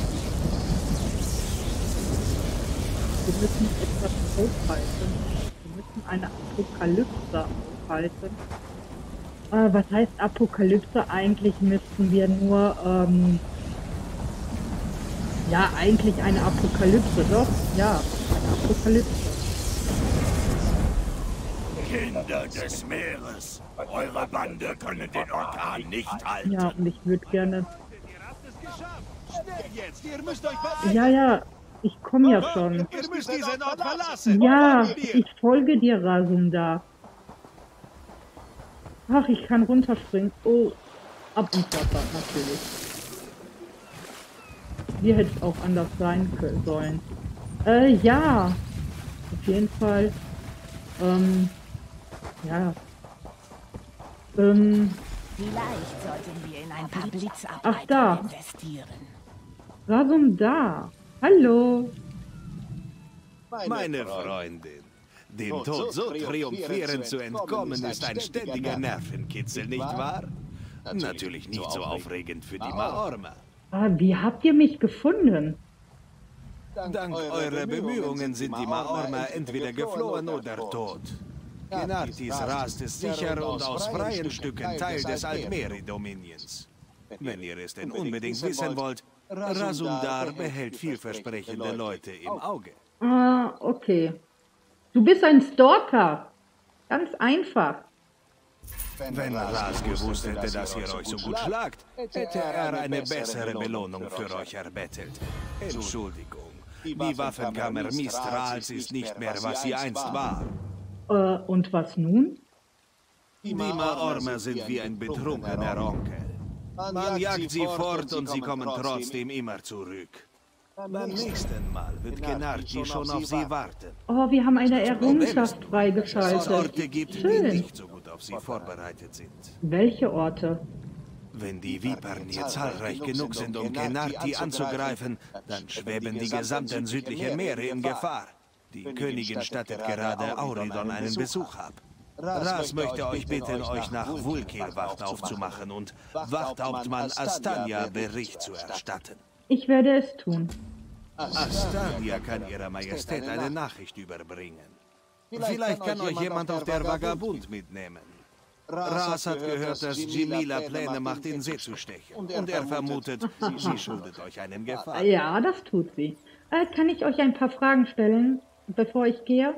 wir müssen etwas aufhalten. Wir müssen eine Apokalypse aufhalten. Äh, was heißt Apokalypse? Eigentlich müssten wir nur, ähm, ja, eigentlich eine Apokalypse, doch? Ja, eine Apokalypse. Kinder des Meeres, eure Bande können den Orkan nicht halten. Ja, und ich würde gerne... Ja, ja, ich komme ja schon. Ihr müsst diesen Ort verlassen. Ja, ich folge dir, Rasunda. Ach, ich kann runterspringen. Oh, ab ins Wasser, natürlich. Hier hätte es auch anders sein können, sollen. Äh, ja. Auf jeden Fall. Ähm, ja. Ähm. Vielleicht sollten wir in ein paar Blitzarbeiter Ach, da. investieren. Rasunda. Hallo. Meine Freundin, dem Tod so triumphierend zu entkommen, ist ein ständiger Nervenkitzel, nicht wahr? Natürlich nicht so aufregend für die Maormer. Ah, wie habt ihr mich gefunden? Dank eurer Bemühungen sind die Maormer entweder geflohen oder tot. Kenatis Rast ist sicher und aus freien Stücken Teil des Altmeri-Dominions. Wenn ihr es denn unbedingt wissen wollt, Rasundar behält vielversprechende Leute im Auge. Ah, okay. Du bist ein Stalker. Ganz einfach. Wenn Ras gewusst hätte, dass ihr euch so gut schlagt, hätte er eine bessere Belohnung für euch erbettelt. Entschuldigung, die Waffenkammer Mistrals ist nicht mehr, was sie einst war. Äh, und was nun? Die Maormer sind wie ein betrunkener Onkel. Man jagt sie fort und sie kommen trotzdem immer zurück. Beim nächsten Mal wird Kenarti schon auf sie warten. Oh, wir haben eine Errungenschaft freigeschaltet. Es Orte gibt, die nicht so gut auf sie vorbereitet sind. Welche Orte? Wenn die Vipern hier zahlreich genug sind, um Kenarti anzugreifen, dann schweben die gesamten südlichen Meere in Gefahr. Die Königin stattet gerade Auridon einen Besuch ab. Ras möchte euch bitten, euch nach Vulkir Wacht aufzumachen und Wachthauptmann Astania Bericht zu erstatten. Ich werde es tun. Astania kann ihrer Majestät eine Nachricht überbringen. Vielleicht kann euch jemand auf der Vagabund mitnehmen. Ras hat gehört, dass Jimila Pläne macht, in See zu stechen. Und er vermutet, sie schuldet euch einen Gefallen. Ja, das tut sie. Äh, kann ich euch ein paar Fragen stellen, bevor ich gehe?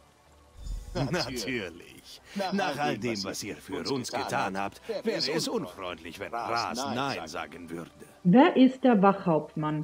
Natürlich. Nach all dem, was ihr für uns getan habt, wäre es unfreundlich, wenn Ras Nein sagen würde. Wer ist der Wachhauptmann?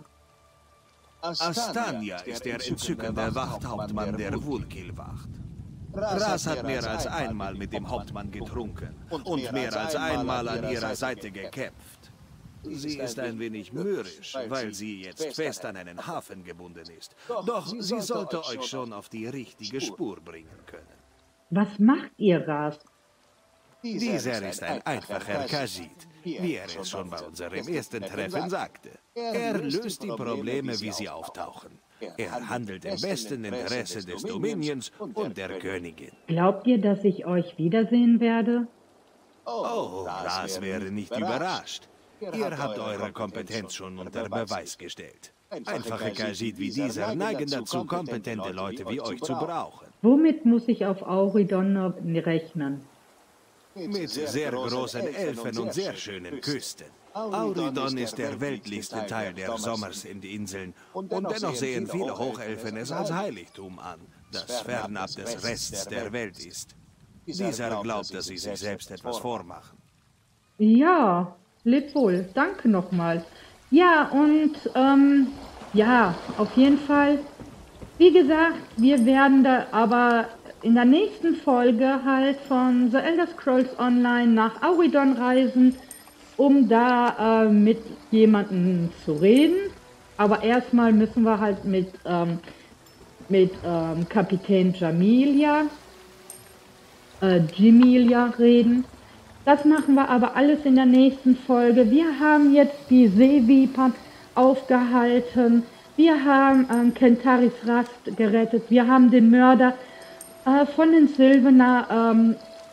Astania ist der entzückende Wachthauptmann der Vulkil-Wacht. Ras hat mehr als einmal mit dem Hauptmann getrunken und mehr als einmal an ihrer Seite gekämpft. Sie ist ein wenig mürrisch, weil sie jetzt fest an einen Hafen gebunden ist. Doch sie sollte euch schon auf die richtige Spur bringen können. Was macht ihr, Ras? Dieser ist ein einfacher Khajiit, wie er es schon bei unserem ersten Treffen sagte. Er löst die Probleme, wie sie auftauchen. Er handelt im besten Interesse des Dominions und der Königin. Glaubt ihr, dass ich euch wiedersehen werde? Oh, Ras wäre nicht überrascht. Ihr habt eure Kompetenz schon unter Beweis gestellt. Einfache Khajiit wie dieser neigen dazu, kompetente Leute wie euch zu brauchen. Womit muss ich auf Auridon rechnen? Mit sehr großen Elfen und sehr schönen Küsten. Auridon ist der weltlichste Teil der Sommers in die Inseln und dennoch sehen viele Hochelfen es als Heiligtum an, das fernab des Rests der Welt ist. Dieser glaubt, dass sie sich selbst etwas vormachen. Ja, leb wohl. Danke nochmal. Ja, und ähm, ja, auf jeden Fall, wie gesagt, wir werden da aber in der nächsten Folge halt von The Elder Scrolls Online nach Auridon reisen, um da äh, mit jemandem zu reden. Aber erstmal müssen wir halt mit, ähm, mit ähm, Kapitän Jamilia, äh, Jimilia reden. Das machen wir aber alles in der nächsten Folge. Wir haben jetzt die Seeviper aufgehalten. Wir haben ähm, Kentaris Rast gerettet. Wir haben den Mörder äh, von den Sylvenar ähm,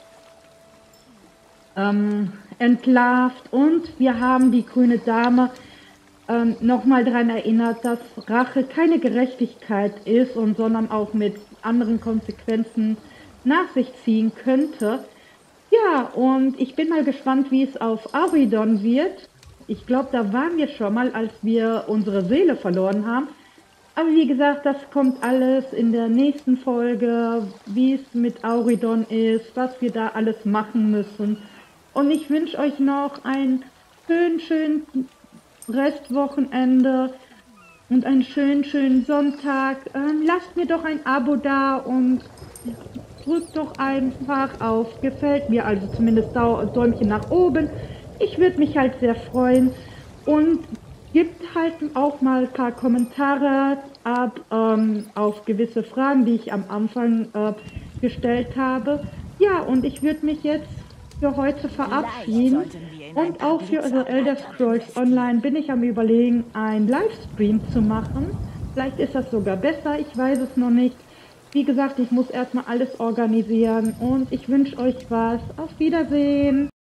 ähm, entlarvt. Und wir haben die grüne Dame ähm, nochmal daran erinnert, dass Rache keine Gerechtigkeit ist, und sondern auch mit anderen Konsequenzen nach sich ziehen könnte. Ja, und ich bin mal gespannt, wie es auf Auridon wird. Ich glaube, da waren wir schon mal, als wir unsere Seele verloren haben. Aber wie gesagt, das kommt alles in der nächsten Folge, wie es mit Auridon ist, was wir da alles machen müssen. Und ich wünsche euch noch ein schön, schön Restwochenende und einen schönen, schönen Sonntag. Ähm, lasst mir doch ein Abo da und drückt doch einfach auf Gefällt mir, also zumindest Däumchen nach oben. Ich würde mich halt sehr freuen. Und gibt halt auch mal ein paar Kommentare ab ähm, auf gewisse Fragen, die ich am Anfang äh, gestellt habe. Ja, und ich würde mich jetzt für heute verabschieden. Und auch für The Elder Scrolls Online bin ich am Überlegen, einen Livestream zu machen. Vielleicht ist das sogar besser, ich weiß es noch nicht. Wie gesagt, ich muss erstmal alles organisieren und ich wünsche euch was. Auf Wiedersehen!